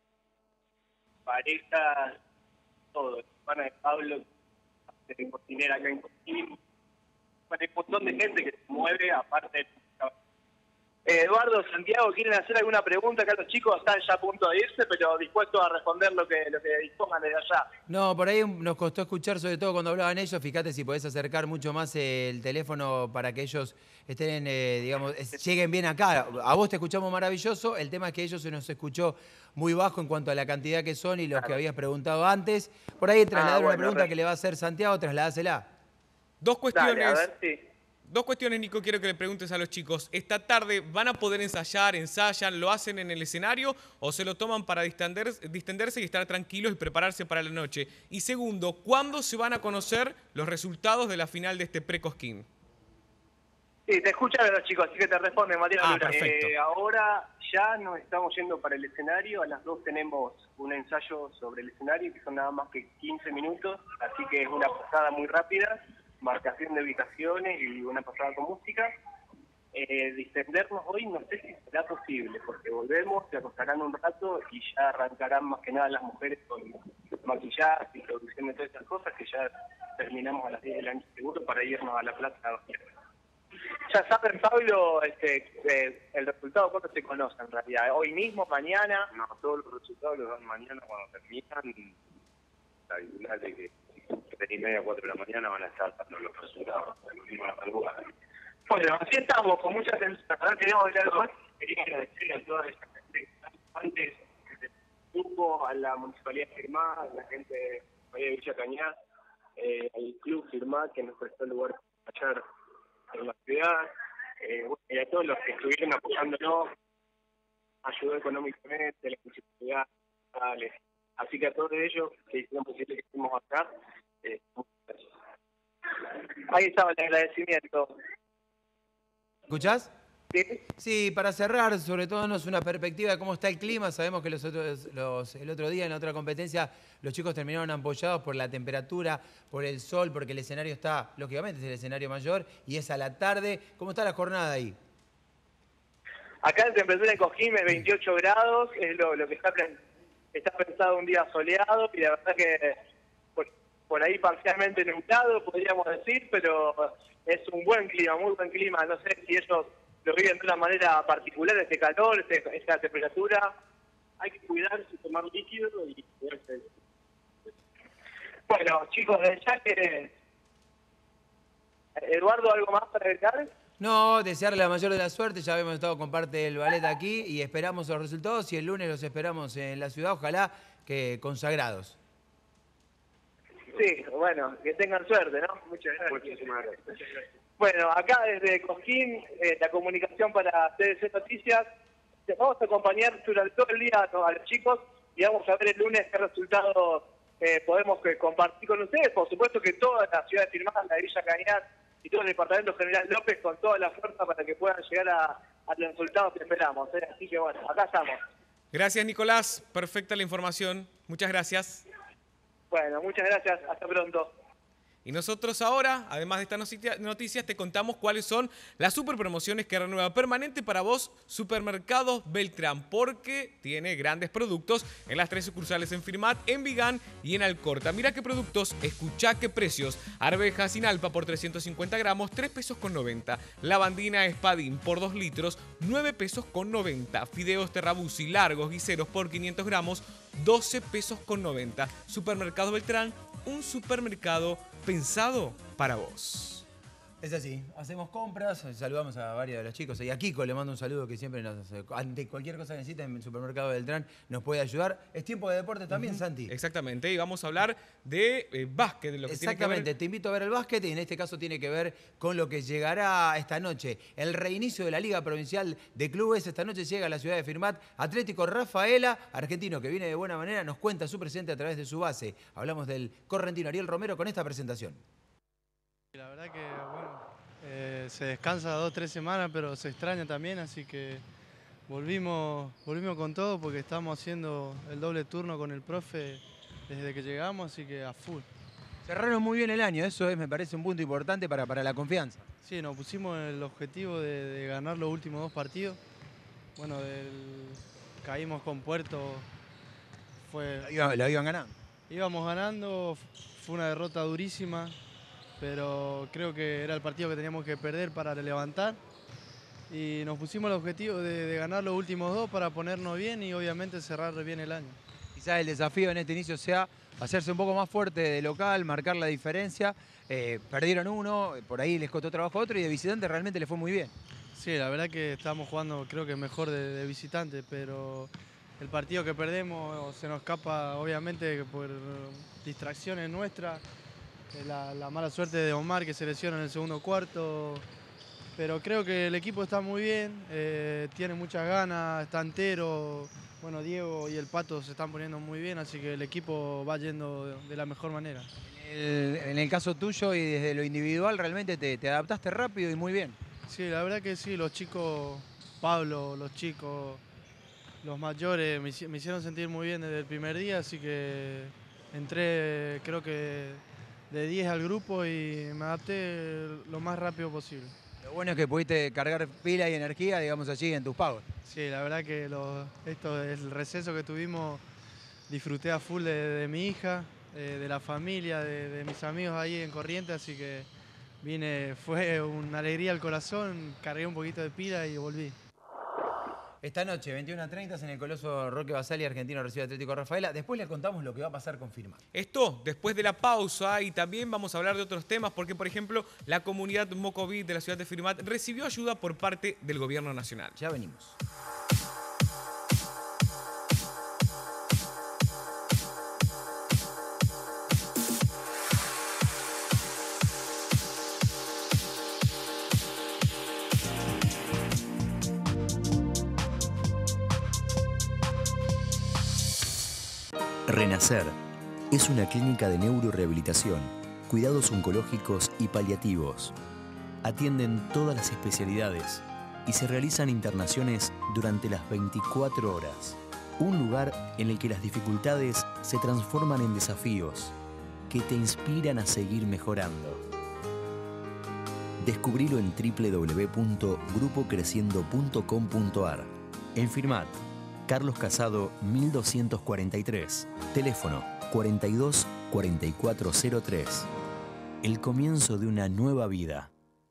Speaker 18: parejas, todo. Hermana de Pablo, de cocinera acá en Cosquín. Bueno, hay un montón de gente que se mueve, aparte de...
Speaker 17: Eh, Eduardo, Santiago, ¿quieren hacer alguna pregunta? Acá los chicos están ya a punto de irse, pero dispuestos a responder lo que, lo que dispongan desde allá.
Speaker 1: No, por ahí nos costó escuchar, sobre todo cuando hablaban ellos. Fíjate si podés acercar mucho más el teléfono para que ellos estén, eh, digamos, es- lleguen bien acá. A vos te escuchamos maravilloso. El tema es que ellos se nos escuchó muy bajo en cuanto a la cantidad que son y los que habías preguntado antes. Por ahí trasladar una
Speaker 2: bueno,
Speaker 1: pregunta
Speaker 2: re-
Speaker 1: que le va a hacer Santiago, trasladásela.
Speaker 2: Dos cuestiones.
Speaker 17: Dale, a ver, sí.
Speaker 2: Dos cuestiones, Nico, quiero que le preguntes a los chicos. ¿Esta tarde van a poder ensayar, ensayan, lo hacen en el escenario o se lo toman para distender- distenderse y estar tranquilos y prepararse para la noche? Y segundo, ¿cuándo se van a conocer los resultados de la final de este Pre-Cosquín?
Speaker 17: Sí, te escuchan los chicos, así que te responden, Mariano.
Speaker 2: Ah,
Speaker 17: Luna.
Speaker 2: perfecto.
Speaker 18: Eh, ahora ya nos estamos yendo para el escenario, a las dos tenemos un ensayo sobre el escenario que son nada más que quince minutos, así que es una pasada muy rápida, marcación de ubicaciones y una pasada con música. Eh, distendernos hoy no sé si será posible, porque volvemos, se acostarán un rato y ya arrancarán más que nada las mujeres con maquillaje y producción de todas esas cosas, que ya terminamos a las diez de la noche seguro para irnos a la plaza a dormir.
Speaker 17: Ya saben, Pablo, este, eh, el resultado, ¿cuándo se conoce en realidad? ¿Hoy mismo, mañana?
Speaker 18: No, todos los resultados los dan mañana cuando terminan. Calcular de que tres y media, cuatro de la mañana van a estar dando los resultados. La madrugada.
Speaker 17: Bueno, así estamos, con mucha atención. Ahora queremos ver algo más. Quería agradecer a toda esta gente que está antes, desde el grupo, a la Municipalidad de Firmat, a la gente de Bahía de Villa Cañas, eh, al Club Firmat que nos prestó el lugar para echar en la ciudad, eh, bueno, y a todos los que estuvieron apoyándonos, ayudó económicamente, la municipalidad, dale. Así que a todos ellos que hicieron posible que estemos acá, Eh, ahí estaba el agradecimiento.
Speaker 1: ¿Escuchás?
Speaker 17: ¿Sí?
Speaker 1: Sí, para cerrar, sobre todo darnos una perspectiva de cómo está el clima. Sabemos que los otros, los, el otro día en la otra competencia los chicos terminaron apoyados por la temperatura, por el sol, porque el escenario está, lógicamente, es el escenario mayor y es a la tarde. ¿Cómo está la jornada ahí?
Speaker 17: Acá la temperatura en Cosquín es veintiocho grados, es lo, lo que está, está pensado un día soleado y la verdad que por, por ahí parcialmente nublado, podríamos decir, pero es un buen clima, muy buen clima. No sé si ellos lo viven de una manera particular, este calor, este, esta temperatura. Hay que cuidarse, tomar líquido y cuidarse. Bueno, chicos, ya que... Eduardo, ¿algo más para agregar?
Speaker 1: No, desearle la mayor de la suerte. Ya habíamos estado con parte del ballet aquí y esperamos los resultados y el lunes los esperamos en la ciudad, ojalá que consagrados.
Speaker 17: Sí, bueno, que tengan suerte, ¿no? Muchas gracias. Muchísimas gracias. Bueno, acá desde Cosquín, eh, la comunicación para T D C Noticias. Vamos a acompañar durante todo el día a los chicos y vamos a ver el lunes qué resultados eh, podemos que compartir con ustedes. Por supuesto que toda la ciudad de Firmat, la de Villa Cañas y todo el departamento General López con toda la fuerza para que puedan llegar a, a los resultados que esperamos. ¿eh? Así que bueno, acá estamos.
Speaker 2: Gracias, Nicolás. Perfecta la información. Muchas gracias.
Speaker 17: Bueno, muchas gracias. Hasta pronto.
Speaker 2: Y nosotros ahora, además de estas noticias, te contamos cuáles son las super promociones que renueva permanente para vos Supermercados Beltrán, porque tiene grandes productos en las tres sucursales en Firmat, en Vigán y en Alcorta. Mira qué productos, escuchá qué precios. Arveja sin alpa por trescientos cincuenta gramos, tres pesos con noventa. Lavandina Espadín por dos litros, nueve pesos con noventa. Fideos Terrabusi largos guiseros por quinientos gramos, doce pesos con noventa. Supermercados Beltrán, un supermercado pensado para vos.
Speaker 1: Es así, hacemos compras, saludamos a varios de los chicos. Y a Kiko le mando un saludo que siempre nos hace. Ante cualquier cosa que necesiten en el supermercado Beltrán nos puede ayudar. Es tiempo de deporte también, uh-huh. Santi.
Speaker 2: Exactamente, y vamos a hablar de eh, básquet. De lo que
Speaker 1: Exactamente,
Speaker 2: tiene que ver...
Speaker 1: te invito a ver el básquet y en este caso tiene que ver con lo que llegará esta noche. El reinicio de la Liga Provincial de Clubes. Esta noche llega a la ciudad de Firmat Atlético Rafaela, argentino que viene de buena manera, nos cuenta su presente a través de su base. Hablamos del correntino Ariel Romero con esta presentación.
Speaker 19: La verdad que, bueno, eh, se descansa dos o tres semanas, pero se extraña también, así que volvimos, volvimos con todo porque estamos haciendo el doble turno con el profe desde que llegamos, así que a full.
Speaker 1: Cerraron muy bien el año, eso es, me parece un punto importante para, para la confianza.
Speaker 19: Sí, nos pusimos el objetivo de, de ganar los últimos dos partidos. Bueno, del, caímos con Puerto, fue...
Speaker 1: Lo iban, lo iban ganando.
Speaker 19: Íbamos ganando, fue una derrota durísima, pero creo que era el partido que teníamos que perder para levantar y nos pusimos el objetivo de, de ganar los últimos dos para ponernos bien y obviamente cerrar bien el año.
Speaker 1: Quizás el desafío en este inicio sea hacerse un poco más fuerte de local, marcar la diferencia. Eh, perdieron uno, por ahí les costó trabajo a otro y de visitante realmente le fue muy bien.
Speaker 19: Sí, la verdad que estábamos jugando creo que mejor de, de visitante, pero el partido que perdemos se nos escapa obviamente por distracciones nuestras. La, la mala suerte de Omar que se lesiona en el segundo cuarto, pero creo que el equipo está muy bien, eh, tiene muchas ganas, está entero, bueno, Diego y el Pato se están poniendo muy bien, así que el equipo va yendo de, de la mejor manera.
Speaker 1: El, en el caso tuyo y desde lo individual realmente te, te adaptaste rápido y muy bien.
Speaker 19: Sí, la verdad que sí, los chicos, Pablo, los chicos, los mayores me, me hicieron sentir muy bien desde el primer día, así que entré creo que de diez al grupo y me adapté lo más rápido posible.
Speaker 1: Lo bueno es que pudiste cargar pila y energía, digamos así, en tus pagos.
Speaker 19: Sí, la verdad que lo, esto, el receso que tuvimos, disfruté a full de, de mi hija, de, de la familia, de, de mis amigos ahí en Corrientes, así que vine, fue una alegría al corazón, cargué un poquito de pila y volví.
Speaker 1: Esta noche, veintiuna a treinta, en el Coloso Roque Basali, Argentino recibe Atlético Rafaela. Después les contamos lo que va a pasar con Firmat.
Speaker 2: Esto después de la pausa, y también vamos a hablar de otros temas porque, por ejemplo, la comunidad Mocoví de la ciudad de Firmat recibió ayuda por parte del gobierno nacional.
Speaker 1: Ya venimos.
Speaker 10: Renacer. Es una clínica de neurorehabilitación, cuidados oncológicos y paliativos. Atienden todas las especialidades y se realizan internaciones durante las veinticuatro horas. Un lugar en el que las dificultades se transforman en desafíos que te inspiran a seguir mejorando. Descubrilo en doble u doble u doble u punto grupo creciendo punto com punto ar. En Firmat, Carlos Casado mil doscientos cuarenta y tres. Teléfono cuarenta y dos cuarenta y cuatro cero tres. El comienzo de una nueva vida.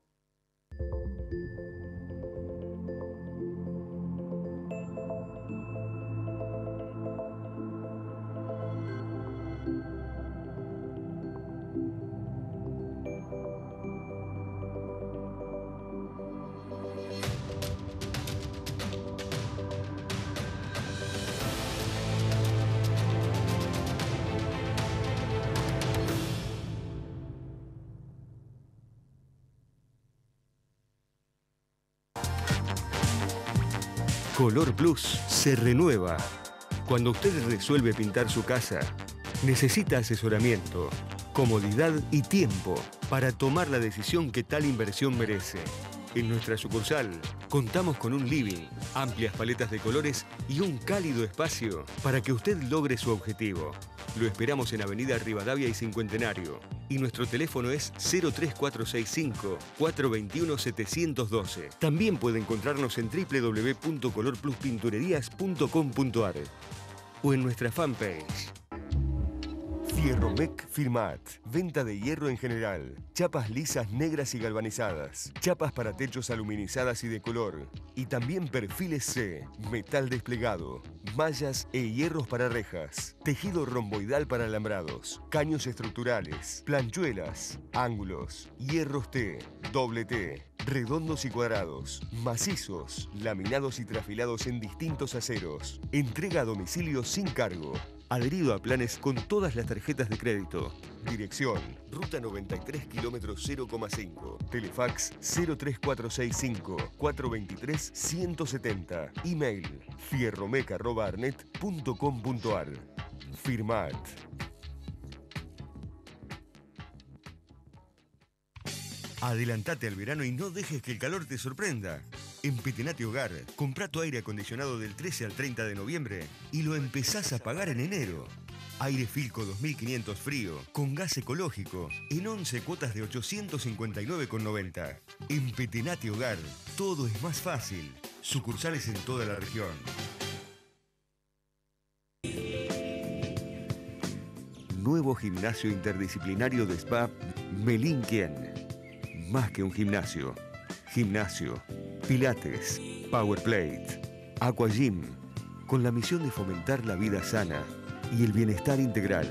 Speaker 11: Color Plus se renueva. Cuando usted resuelve pintar su casa, necesita asesoramiento, comodidad y tiempo para tomar la decisión que tal inversión merece. En nuestra sucursal contamos con un living, amplias paletas de colores y un cálido espacio para que usted logre su objetivo. Lo esperamos en Avenida Rivadavia y Cincuentenario. Y nuestro teléfono es cero tres cuatro seis cinco, cuatro dos uno, siete uno dos. También puede encontrarnos en doble u doble u doble u punto color plus pinturerías punto com punto ar o en nuestra fanpage. Fierromec Firmat. Venta de hierro en general. Chapas lisas negras y galvanizadas. Chapas para techos aluminizadas y de color. Y también perfiles C. Metal desplegado. Mallas e hierros para rejas. Tejido romboidal para alambrados. Caños estructurales. Planchuelas. Ángulos. Hierros T. Doble T. Redondos y cuadrados. Macizos. Laminados y trafilados en distintos aceros. Entrega a domicilio sin cargo. Adherido a planes con todas las tarjetas de crédito. Dirección, Ruta noventa y tres, kilómetros cero coma cinco. Telefax cero tres cuatro seis cinco, cuatro dos tres, uno siete cero. Email, fierromec arroba arnet punto com punto ar. Firmat. Adelantate al verano y no dejes que el calor te sorprenda. En Petenate Hogar, comprá tu aire acondicionado del trece al treinta de noviembre y lo empezás a pagar en enero. Aire Filco dos mil quinientos frío, con gas ecológico, en once cuotas de ochocientos cincuenta y nueve con noventa. En Petenate Hogar, todo es más fácil. Sucursales en toda la región. Nuevo gimnasio interdisciplinario de spa Melinquien. Más que un gimnasio. Gimnasio, pilates, power plate, aqua gym, con la misión de fomentar la vida sana y el bienestar integral.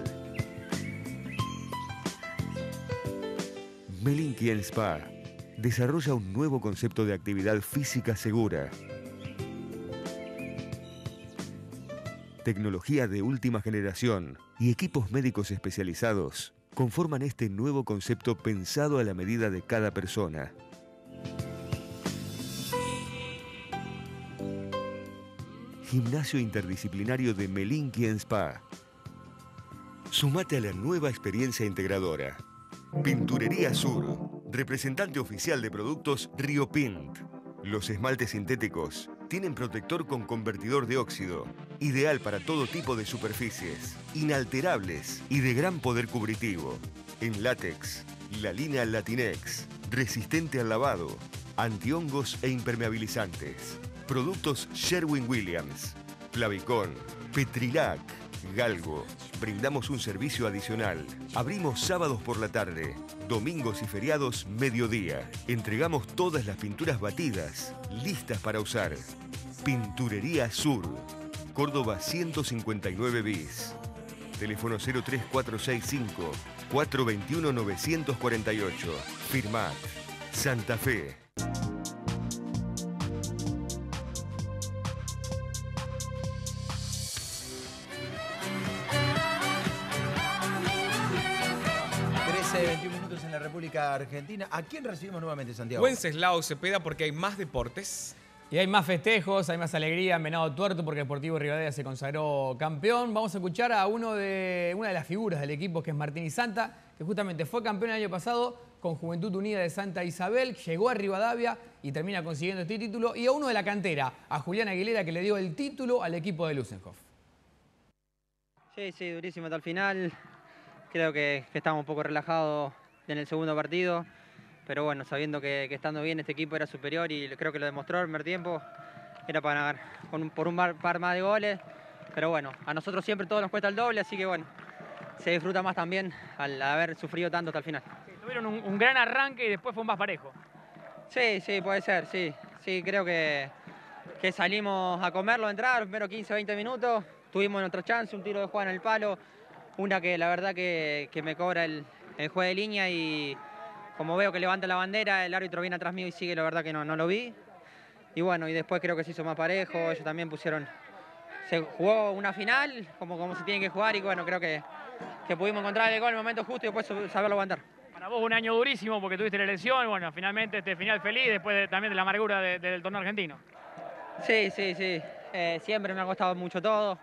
Speaker 11: Melinquien Spa desarrolla un nuevo concepto de actividad física segura. Tecnología de última generación y equipos médicos especializados conforman este nuevo concepto pensado a la medida de cada persona. Gimnasio interdisciplinario de Melinquien Spa. Sumate a la nueva experiencia integradora. Pinturería Sur, representante oficial de productos Rio Pint. Los esmaltes sintéticos tienen protector con convertidor de óxido, ideal para todo tipo de superficies, inalterables y de gran poder cubritivo. En látex, la línea Latinex, resistente al lavado, antihongos e impermeabilizantes. Productos Sherwin-Williams, Plavicon, Petrilac, Galgo. Brindamos un servicio adicional. Abrimos sábados por la tarde, domingos y feriados mediodía. Entregamos todas las pinturas batidas, listas para usar. Pinturería Sur, Córdoba ciento cincuenta y nueve bis. Teléfono cero tres cuatro seis cinco, cuatro dos uno, nueve cuatro ocho. Firmat. Santa Fe.
Speaker 1: veintiún minutos en la República Argentina. ¿A quién recibimos nuevamente, Santiago?
Speaker 2: Wenceslao Cepeda, porque hay más deportes.
Speaker 3: Y hay más festejos, hay más alegría en Venado Tuerto porque Sportivo Rivadavia se consagró campeón. Vamos a escuchar a uno de, una de las figuras del equipo, que es Martín Santa, que justamente fue campeón el año pasado con Juventud Unida de Santa Isabel, llegó a Rivadavia y termina consiguiendo este título. Y a uno de la cantera, a Julián Aguilera, que le dio el título al equipo de Lusenhoff.
Speaker 20: Sí, sí, durísimo hasta el final. Creo que, que estábamos un poco relajados en el segundo partido. Pero bueno, sabiendo que, que estando bien este equipo era superior y creo que lo demostró el primer tiempo, era para ganar con un, por un par, par más de goles. Pero bueno, a nosotros siempre todo nos cuesta el doble, así que bueno, se disfruta más también al haber sufrido tanto hasta el final.
Speaker 15: Sí, tuvieron un, un gran arranque y después fue un más parejo.
Speaker 20: Sí, sí, puede ser, sí. Sí, creo que, que salimos a comerlo, a entrar, los primeros quince, veinte minutos. Tuvimos nuestra chance, un tiro de Juan en el palo, una que la verdad que, que me cobra el, el juez de línea y... Como veo que levanta la bandera, el árbitro viene atrás mío y sigue, la verdad que no, no lo vi. Y bueno, y después creo que se hizo más parejo, ellos también pusieron... Se jugó una final, como, como se tiene que jugar, y bueno, creo que, que pudimos encontrar el gol en el momento justo y después saberlo aguantar.
Speaker 15: Para vos un año durísimo porque tuviste la elección, y bueno, finalmente este final feliz después de, también de la amargura de, de, del torneo argentino.
Speaker 20: Sí, sí, sí. Eh, siempre me ha costado mucho todo,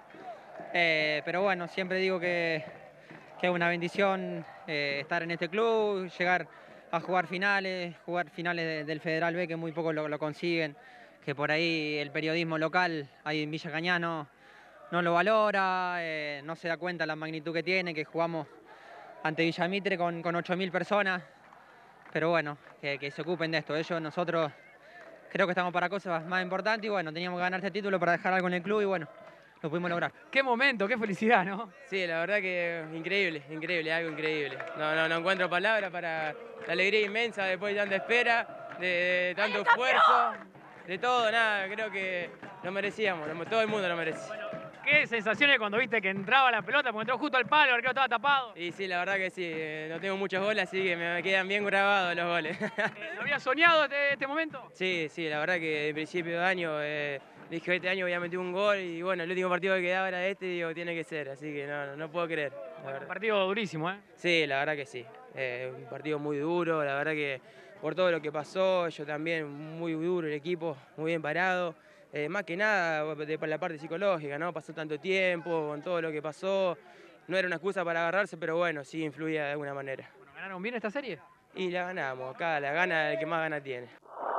Speaker 20: eh, pero bueno, siempre digo que, que es una bendición eh, estar en este club, llegar a jugar finales, jugar finales de, del Federal B, que muy pocos lo, lo consiguen, que por ahí el periodismo local ahí en Villa Cañas no, no lo valora, eh, no se da cuenta la magnitud que tiene, que jugamos ante Villa Mitre con, con ocho mil personas, pero bueno, que, que se ocupen de esto. Ellos, nosotros, creo que estamos para cosas más importantes y bueno, teníamos que ganar este título para dejar algo en el club y bueno, lo pudimos lograr.
Speaker 15: Qué momento, qué felicidad, ¿no?
Speaker 21: Sí, la verdad que increíble, increíble, algo increíble. No, no, no encuentro palabras para la alegría inmensa después de tanta espera, de, de tanto esfuerzo, de todo, nada, creo que lo merecíamos, todo el mundo lo merece.
Speaker 15: Bueno, ¿qué sensaciones cuando viste que entraba la pelota? Porque entró justo al palo, el arquero estaba tapado.
Speaker 21: Y sí, la verdad que sí, no tengo muchos goles, así que me quedan bien grabados los goles.
Speaker 15: ¿Lo habías soñado este, este momento?
Speaker 21: Sí, sí, la verdad que de principio de año... Eh, Dije, este año voy a meter un gol y bueno, el último partido que quedaba era este y digo, tiene que ser, así que no, no, no puedo creer.
Speaker 15: Bueno, un partido durísimo, ¿eh?
Speaker 21: Sí, la verdad que sí. Eh, un partido muy duro, la verdad que por todo lo que pasó, yo también muy duro el equipo, muy bien parado. Eh, más que nada de, de la parte psicológica, ¿no? Pasó tanto tiempo, con todo lo que pasó. No era una excusa para agarrarse, pero bueno, sí influía de alguna manera.
Speaker 15: Bueno, ¿ganaron bien esta serie?
Speaker 21: Y la ganamos, acá la gana el que más ganas tiene.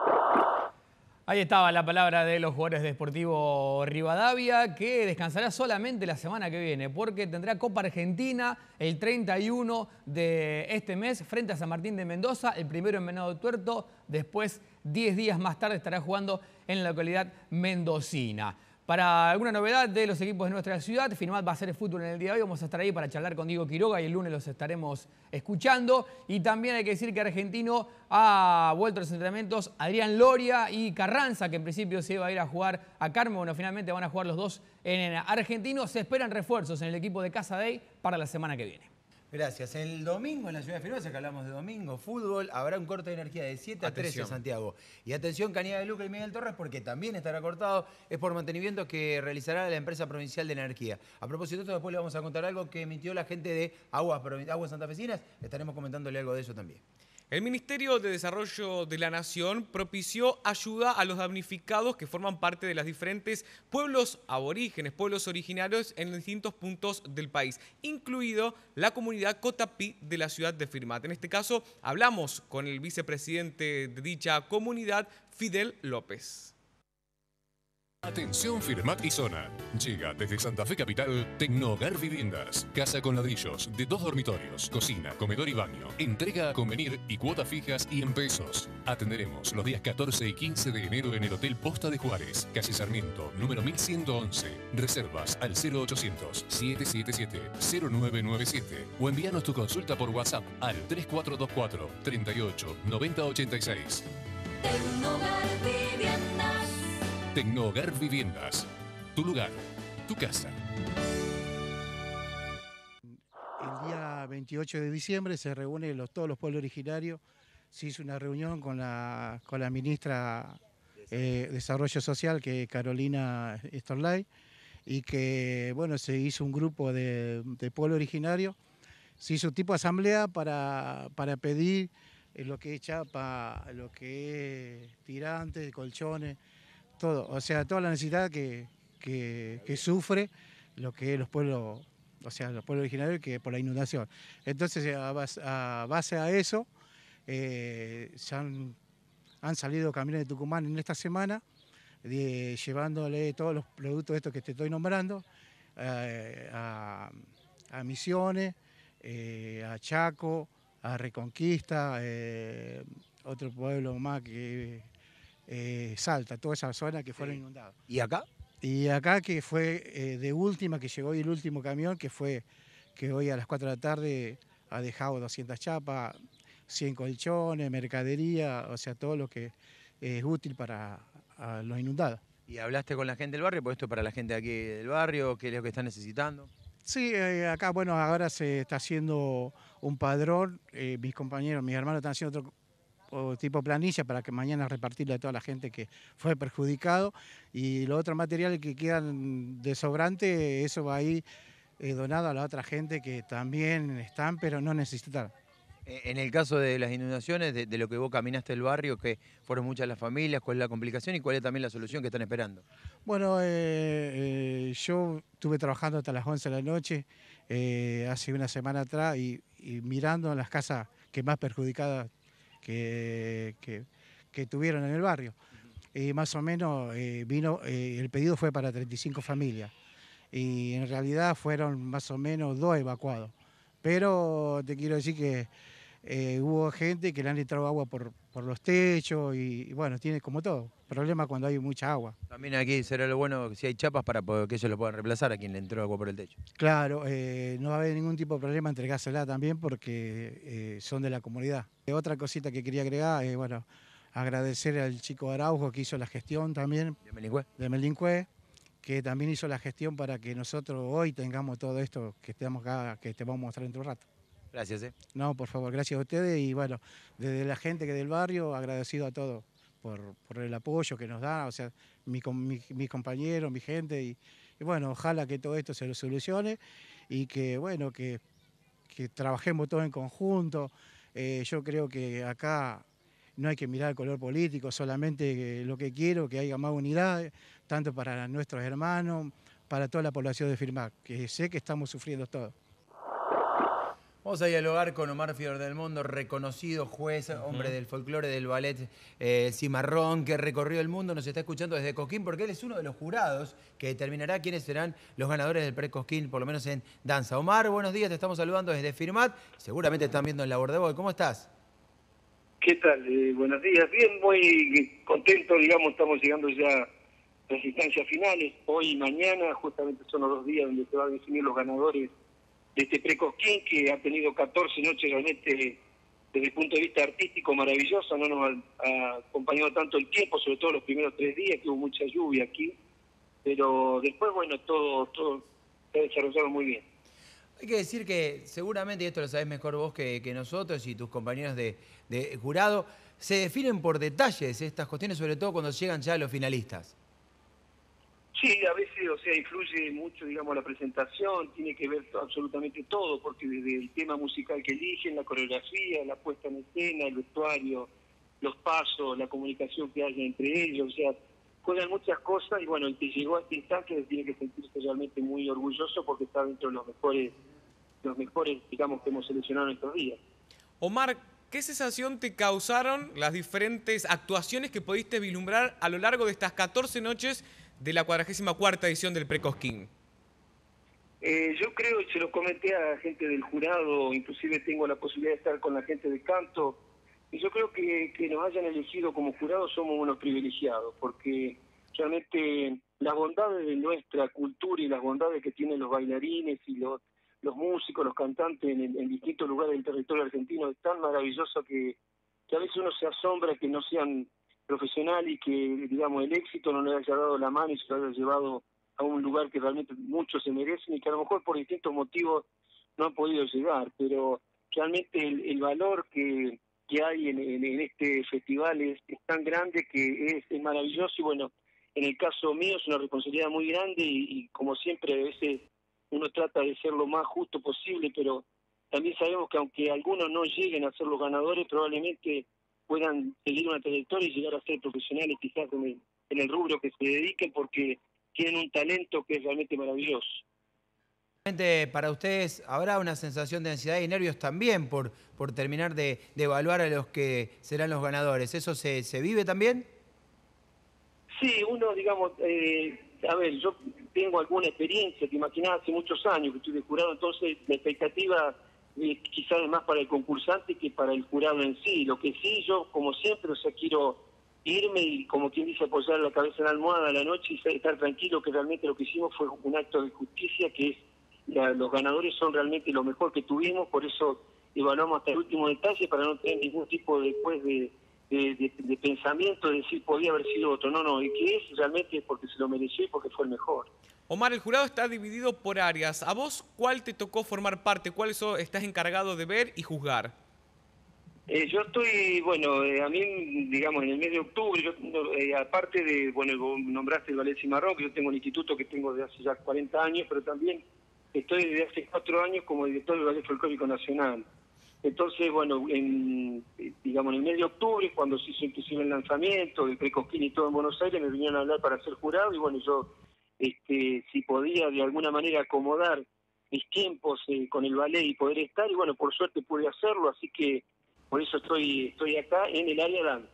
Speaker 3: Ahí estaba la palabra de los jugadores de Sportivo Rivadavia, que descansará solamente la semana que viene, porque tendrá Copa Argentina el treinta y uno de este mes frente a San Martín de Mendoza, el primero en Venado Tuerto, después diez días más tarde estará jugando en la localidad mendocina. Para alguna novedad de los equipos de nuestra ciudad, Firmat va a hacer el fútbol en el día de hoy. Vamos a estar ahí para charlar con Diego Quiroga y el lunes los estaremos escuchando. Y también hay que decir que Argentino ha vuelto a los entrenamientos Adrián Loria y Carranza, que en principio se iba a ir a jugar a Carmen. Bueno, finalmente van a jugar los dos en Argentino. Se esperan refuerzos en el equipo de Casa Day para la semana que viene.
Speaker 1: Gracias. El domingo en la ciudad de Firmat, ya que hablamos de domingo, fútbol, habrá un corte de energía de siete a trece, Santiago. Y atención, Cañada de Luca y Miguel Torres, porque también estará cortado, es por mantenimiento que realizará la empresa provincial de energía. A propósito de esto, después le vamos a contar algo que emitió la gente de Aguas, Aguas Santafesinas. Estaremos comentándole algo de eso también.
Speaker 2: El Ministerio de Desarrollo de la Nación propició ayuda a los damnificados que forman parte de los diferentes pueblos aborígenes, pueblos originarios en distintos puntos del país, incluido la comunidad Cotapí de la ciudad de Firmat. En este caso, hablamos con el vicepresidente de dicha comunidad, Fidel López.
Speaker 7: Atención Firmat y zona. Llega desde Santa Fe Capital Tecnogar Viviendas. Casa con ladrillos de dos dormitorios, cocina, comedor y baño. Entrega a convenir y cuotas fijas y en pesos. Atenderemos los días catorce y quince de enero en el Hotel Posta de Juárez, calle Sarmiento, número mil ciento once. Reservas al cero ochocientos, siete siete siete, cero nueve nueve siete o envíanos tu consulta por WhatsApp al tres cuatro dos cuatro, treinta y ocho, noventa ochenta y seis.
Speaker 8: Tecnogar Viviendas.
Speaker 7: Tecnogar Viviendas. Tu lugar, tu casa.
Speaker 22: El día veintiocho de diciembre se reúnen los, todos los pueblos originarios. Se hizo una reunión con la, con la ministra de eh, Desarrollo Social, que es Carolina Storlay, y que bueno, se hizo un grupo de, de pueblo originario. Se hizo tipo asamblea para, para pedir lo que es chapa, lo que es tirantes, colchones, todo, o sea, toda la necesidad que, que, que sufre lo que es los pueblos, o sea, los pueblos originarios que por la inundación. Entonces, a base a, base a eso, eh, se han, han salido camiones de Tucumán en esta semana, de, llevándole todos los productos estos que te estoy nombrando, eh, a, a Misiones, eh, a Chaco, a Reconquista, eh, otro pueblo más que eh, Salta, toda esa zona que fueron sí. inundadas.
Speaker 1: ¿Y acá?
Speaker 22: Y acá que fue eh, de última, que llegó hoy el último camión, que fue que hoy a las cuatro de la tarde ha dejado doscientas chapas, cien colchones, mercadería, o sea, todo lo que es útil para a los inundados.
Speaker 1: ¿Y hablaste con la gente del barrio? Pues esto es para la gente de aquí del barrio, ¿qué es lo que están necesitando?
Speaker 22: Sí, eh, acá, bueno, ahora se está haciendo un padrón, eh, mis compañeros, mis hermanos están haciendo otro tipo planilla para que mañana repartirle a toda la gente que fue perjudicado, y los otros materiales que quedan de sobrante, eso va a ir eh, donado a la otra gente que también están, pero no necesitan.
Speaker 1: En el caso de las inundaciones, de, de lo que vos caminaste el barrio, que fueron muchas las familias, ¿cuál es la complicación y cuál es también la solución que están esperando?
Speaker 22: Bueno, eh, eh, yo estuve trabajando hasta las once de la noche, eh, hace una semana atrás, y, y mirando las casas que más perjudicadas Que, que, que tuvieron en el barrio. Y eh, más o menos eh, vino, eh, el pedido fue para treinta y cinco familias y en realidad fueron más o menos dos evacuados. Pero te quiero decir que eh, hubo gente que le han entrado agua por, por los techos y, y bueno, tiene como todo, problema cuando hay mucha agua.
Speaker 1: También aquí será lo bueno si hay chapas para poder, que ellos lo puedan reemplazar a quien le entró agua por el techo.
Speaker 22: Claro, eh, no va a haber ningún tipo de problema entregársela también porque eh, son de la comunidad. Eh, otra cosita que quería agregar, eh, bueno, agradecer al chico Araujo que hizo la gestión también.
Speaker 1: ¿De Melincue?
Speaker 22: De Melincue, que también hizo la gestión para que nosotros hoy tengamos todo esto que, estamos acá, que te vamos a mostrar dentro de un rato.
Speaker 1: Gracias. Eh.
Speaker 22: No, por favor, gracias a ustedes y bueno, desde la gente que del barrio, agradecido a todos por, por el apoyo que nos da, o sea, mi, mi, mis compañeros, mi gente y, y bueno, ojalá que todo esto se lo solucione y que bueno, que, que trabajemos todos en conjunto. Eh, yo creo que acá no hay que mirar el color político, solamente lo que quiero, que haya más unidad, tanto para nuestros hermanos, para toda la población de Firmat, que sé que estamos sufriendo todos.
Speaker 1: Vamos a dialogar con Omar Fiordelmondo, reconocido juez, uh-huh. hombre del folclore del ballet eh, Cimarrón, que recorrió el mundo, nos está escuchando desde Cosquín, porque él es uno de los jurados que determinará quiénes serán los ganadores del pre-Cosquín, por lo menos en danza. Omar, buenos días, te estamos saludando desde Firmat, seguramente están viendo en la Bordeboy. ¿Cómo estás?
Speaker 5: ¿Qué tal? Eh, buenos días. Bien, muy contento, digamos, estamos llegando ya a las instancias finales. Hoy y mañana justamente son los dos días donde se van a definir los ganadores de este pre-Cosquín, que ha tenido catorce noches realmente desde el punto de vista artístico maravilloso. No nos ha, ha acompañado tanto el tiempo, sobre todo los primeros tres días, que hubo mucha lluvia aquí, pero después, bueno, todo, todo se ha desarrollado muy bien.
Speaker 1: Hay que decir que seguramente, y esto lo sabés mejor vos que, que nosotros y tus compañeros de, de jurado, se definen por detalles estas cuestiones, sobre todo cuando llegan ya los finalistas.
Speaker 5: Sí, a veces, o sea, influye mucho, digamos, la presentación, tiene que ver absolutamente todo, porque desde el tema musical que eligen, la coreografía, la puesta en escena, el vestuario, los pasos, la comunicación que haya entre ellos, o sea, juegan muchas cosas y bueno, el que llegó a este instante tiene que sentirse realmente muy orgulloso porque está dentro de los mejores, los mejores, digamos, que hemos seleccionado en estos días.
Speaker 2: Omar, ¿qué sensación te causaron las diferentes actuaciones que pudiste vislumbrar a lo largo de estas catorce noches de la cuadragésima cuarta edición del pre-Cosquín?
Speaker 5: Eh, yo creo, y se lo comenté a gente del jurado, inclusive tengo la posibilidad de estar con la gente de canto, y yo creo que, que nos hayan elegido como jurado somos unos privilegiados, porque realmente las bondades de nuestra cultura y las bondades que tienen los bailarines y los, los músicos, los cantantes en, en distintos lugares del territorio argentino es tan maravilloso que, que a veces uno se asombra que no sean profesional y que, digamos, el éxito no le haya dado la mano y se lo haya llevado a un lugar que realmente muchos se merecen y que a lo mejor por distintos motivos no han podido llegar, pero realmente el, el valor que, que hay en, en, en este festival es, es tan grande que es, es maravilloso y bueno, en el caso mío es una responsabilidad muy grande y, y como siempre a veces uno trata de ser lo más justo posible, pero también sabemos que aunque algunos no lleguen a ser los ganadores, probablemente puedan seguir una trayectoria y llegar a ser profesionales quizás en el, en el rubro que se dediquen, porque tienen un talento que es realmente maravilloso.
Speaker 1: Para ustedes, ¿habrá una sensación de ansiedad y nervios también por, por terminar de, de evaluar a los que serán los ganadores? ¿Eso se, se vive también?
Speaker 5: Sí, uno, digamos, eh, a ver, yo tengo alguna experiencia, te imaginás, hace muchos años que estoy de jurado, entonces la expectativa eh, quizás es más para el concursante que para el jurado en sí. Lo que sí, yo, como siempre, o sea, quiero irme y, como quien dice, apoyar la cabeza en la almohada a la noche y estar tranquilo que realmente lo que hicimos fue un acto de justicia, que es la, los ganadores son realmente lo mejor que tuvimos, por eso evaluamos hasta el último detalle para no tener ningún tipo después de, de, de, de pensamiento de decir podía haber sido otro. No, no, el que es realmente es porque se lo mereció y porque fue el mejor.
Speaker 2: Omar, el jurado está dividido por áreas. ¿A vos cuál te tocó formar parte? ¿Cuál eso estás encargado de ver y juzgar?
Speaker 5: Eh, yo estoy, bueno, eh, a mí, digamos, en el mes de octubre, yo, eh, aparte de, bueno, vos nombraste el Ballet Cimarrón, que yo tengo un instituto que tengo desde hace ya cuarenta años, pero también estoy desde hace cuatro años como director del Ballet Folclórico Nacional. Entonces, bueno, en, digamos, en el mes de octubre, cuando se hizo inclusive el lanzamiento del Precosquín y todo en Buenos Aires, me vinieron a hablar para ser jurado y bueno, yo, este, si podía de alguna manera acomodar mis tiempos eh, con el ballet y poder estar, y bueno, por suerte pude hacerlo, así que por eso estoy, estoy acá en el área de danza.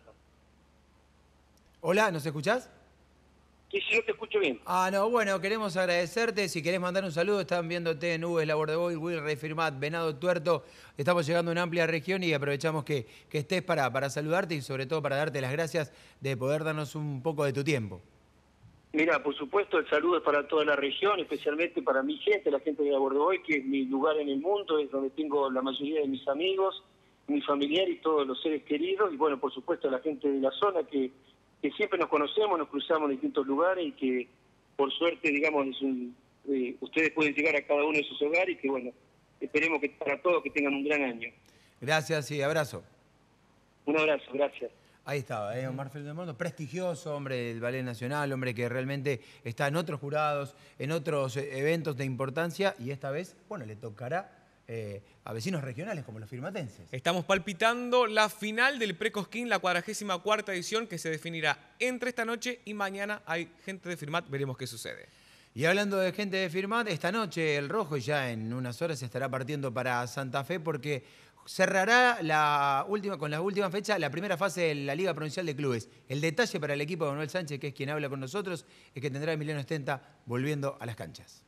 Speaker 1: Hola, ¿nos escuchás?
Speaker 5: Sí, sí, yo te escucho bien.
Speaker 1: Ah, no, bueno, queremos agradecerte. Si querés mandar un saludo, están viéndote en Nubes, Labor de Boy, Will, Rey Firmat, Venado Tuerto. Estamos llegando a una amplia región y aprovechamos que, que estés para, para saludarte y sobre todo para darte las gracias de poder darnos un poco de tu tiempo.
Speaker 5: Mira, por supuesto, el saludo es para toda la región, especialmente para mi gente, la gente de Labor de Boy, que es mi lugar en el mundo, es donde tengo la mayoría de mis amigos, mi familiar y todos los seres queridos. Y bueno, por supuesto, la gente de la zona que... que siempre nos conocemos, nos cruzamos en distintos lugares y que, por suerte, digamos, es un, eh, ustedes pueden llegar a cada uno de sus hogares y que, bueno, esperemos que para todos que tengan un gran año.
Speaker 1: Gracias y abrazo.
Speaker 5: Un abrazo, gracias.
Speaker 1: Ahí estaba, ¿eh? Omar Feldemondo, prestigioso, hombre del Ballet Nacional, hombre que realmente está en otros jurados, en otros eventos de importancia y esta vez, bueno, le tocará Eh, a vecinos regionales como los firmatenses.
Speaker 2: Estamos palpitando la final del Precosquín, la cuadragésima cuarta edición, que se definirá entre esta noche y mañana. Hay gente de Firmat, veremos qué sucede.
Speaker 1: Y hablando de gente de Firmat, esta noche el Rojo ya en unas horas estará partiendo para Santa Fe porque cerrará la última, con la última fecha la primera fase de la Liga Provincial de Clubes. El detalle para el equipo de Manuel Sánchez, que es quien habla con nosotros, es que tendrá a Emiliano Stenta volviendo a las canchas.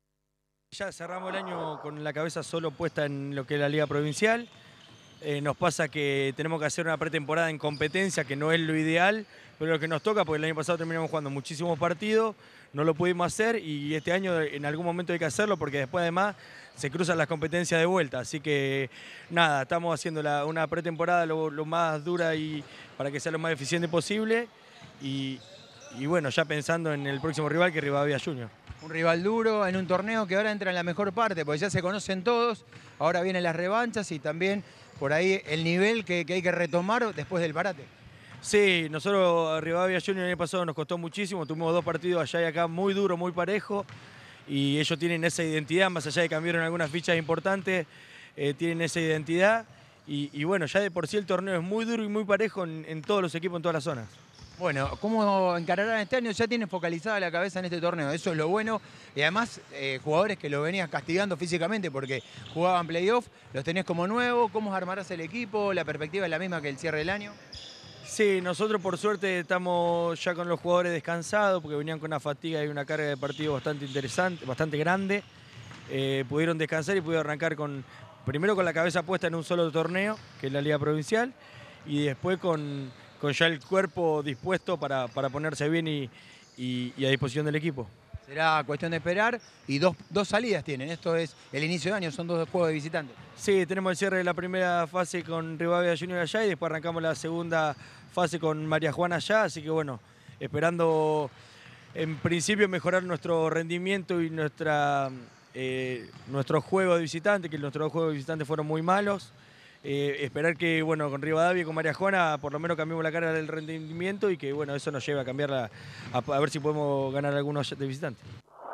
Speaker 4: Ya cerramos el año con la cabeza solo puesta en lo que es la Liga Provincial. Eh, nos pasa que tenemos que hacer una pretemporada en competencia, que no es lo ideal, pero lo que nos toca, porque el año pasado terminamos jugando muchísimos partidos, no lo pudimos hacer y este año en algún momento hay que hacerlo porque después además se cruzan las competencias de vuelta. Así que nada, estamos haciendo la, una pretemporada lo, lo más dura y para que sea lo más eficiente posible y, y bueno, ya pensando en el próximo rival que es Rivadavia Junior.
Speaker 1: Un rival duro en un torneo que ahora entra en la mejor parte, porque ya se conocen todos, ahora vienen las revanchas y también por ahí el nivel que, que hay que retomar después del parate.
Speaker 4: Sí, nosotros Rivadavia Junior el año pasado nos costó muchísimo, tuvimos dos partidos allá y acá muy duros, muy parejos, y ellos tienen esa identidad, más allá de que cambiaron algunas fichas importantes, eh, tienen esa identidad, y, y bueno, ya de por sí el torneo es muy duro y muy parejo en, en todos los equipos, en todas las zonas.
Speaker 1: Bueno, ¿cómo encararán este año? Ya tienen focalizada la cabeza en este torneo, eso es lo bueno. Y además, eh, jugadores que lo venías castigando físicamente porque jugaban playoff, los tenés como nuevo. ¿Cómo armarás el equipo? ¿La perspectiva es la misma que el cierre del año?
Speaker 4: Sí, nosotros por suerte estamos ya con los jugadores descansados porque venían con una fatiga y una carga de partido bastante interesante, bastante grande. Eh, pudieron descansar y pudieron arrancar con, primero con la cabeza puesta en un solo torneo, que es la Liga Provincial, y después con... con ya el cuerpo dispuesto para, para ponerse bien y, y, y a disposición del equipo.
Speaker 1: Será cuestión de esperar y dos, dos salidas tienen. Esto es el inicio de año, son dos juegos de visitantes.
Speaker 4: Sí, tenemos el cierre de la primera fase con Rivadavia Junior allá y después arrancamos la segunda fase con María Juana allá, así que bueno, esperando en principio mejorar nuestro rendimiento y nuestra, eh, nuestro juego de visitante, que nuestros juegos de visitante fueron muy malos. Eh, esperar que, bueno, con Rivadavia y con María Juana por lo menos cambiemos la cara del rendimiento y que, bueno, eso nos lleve a cambiarla, a, a ver si podemos ganar algunos de visitantes.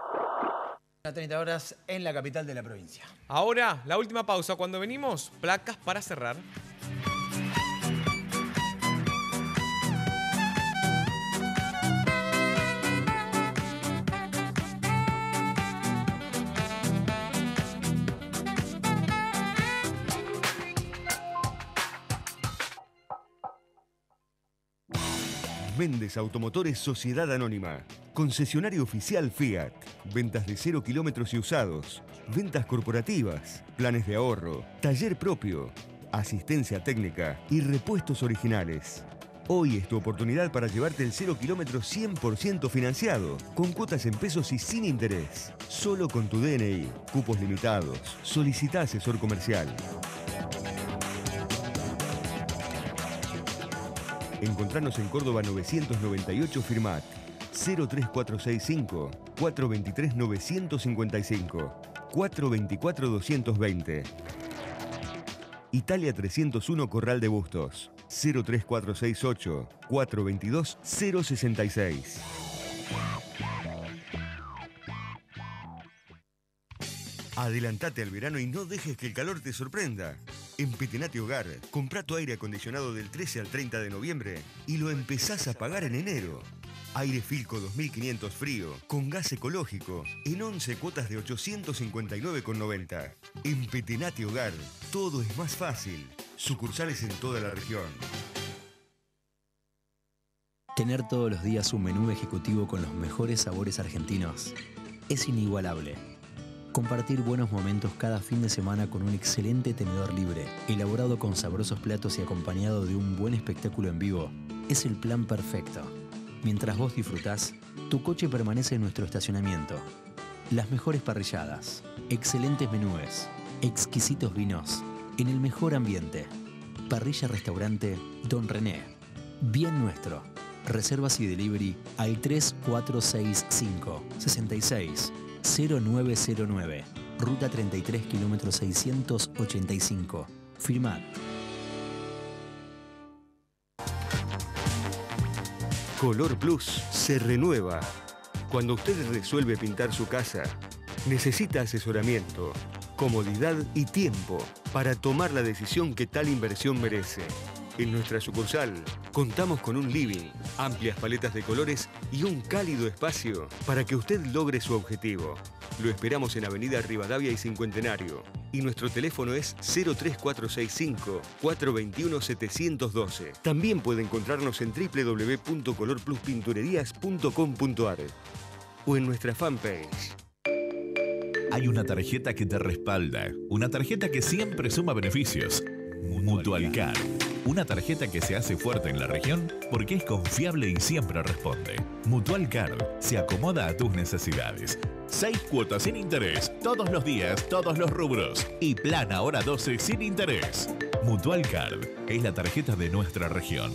Speaker 1: A treinta horas en la capital de la provincia.
Speaker 2: Ahora, la última pausa. Cuando venimos, placas para cerrar.
Speaker 11: Méndez Automotores Sociedad Anónima. Concesionario oficial Fiat. Ventas de cero kilómetros y usados. Ventas corporativas. Planes de ahorro. Taller propio. Asistencia técnica y repuestos originales. Hoy es tu oportunidad para llevarte el cero kilómetros cien por ciento financiado, con cuotas en pesos y sin interés. Solo con tu D N I. Cupos limitados. Solicita asesor comercial. Encontranos en Córdoba novecientos noventa y ocho Firmat. cero tres cuatro seis cinco, cuatro dos tres, nueve cinco cinco. cuatro dos cuatro, dos dos cero. Italia trescientos uno Corral de Bustos. cero tres cuatro seis ocho, cuatro dos dos, cero seis seis. Adelantate al verano y no dejes que el calor te sorprenda. En Petenate Hogar, comprá tu aire acondicionado del trece al treinta de noviembre y lo empezás a pagar en enero. Aire Filco dos mil quinientos frío, con gas ecológico, en once cuotas de ochocientos cincuenta y nueve con noventa. En Petenate Hogar, todo es más fácil. Sucursales en toda la región.
Speaker 10: Tener todos los días un menú ejecutivo con los mejores sabores argentinos es inigualable. Compartir buenos momentos cada fin de semana con un excelente tenedor libre, elaborado con sabrosos platos y acompañado de un buen espectáculo en vivo, es el plan perfecto. Mientras vos disfrutás, tu coche permanece en nuestro estacionamiento. Las mejores parrilladas, excelentes menúes, exquisitos vinos, en el mejor ambiente. Parrilla Restaurante Don René. Bien nuestro. Reservas y delivery al tres cuatro seis cinco, seis seis, cero nueve cero nueve. Ruta treinta y tres, kilómetro seiscientos ochenta y cinco. Firmat.
Speaker 11: Color Plus se renueva. Cuando usted resuelve pintar su casa, necesita asesoramiento, comodidad y tiempo para tomar la decisión que tal inversión merece. En nuestra sucursal contamos con un living, amplias paletas de colores y un cálido espacio para que usted logre su objetivo. Lo esperamos en Avenida Rivadavia y Cincuentenario y nuestro teléfono es cero tres cuatro seis cinco, cuatro dos uno, siete uno dos. También puede encontrarnos en w w w punto color plus pinturerías punto com punto a r o en nuestra fanpage.
Speaker 12: Hay una tarjeta que te respalda, una tarjeta que siempre suma beneficios. Mutualcar. Una tarjeta que se hace fuerte en la región porque es confiable y siempre responde. Mutualcar se acomoda a tus necesidades. Seis cuotas sin interés, todos los días, todos los rubros. Y plan ahora doce sin interés. Mutualcar es la tarjeta de nuestra región.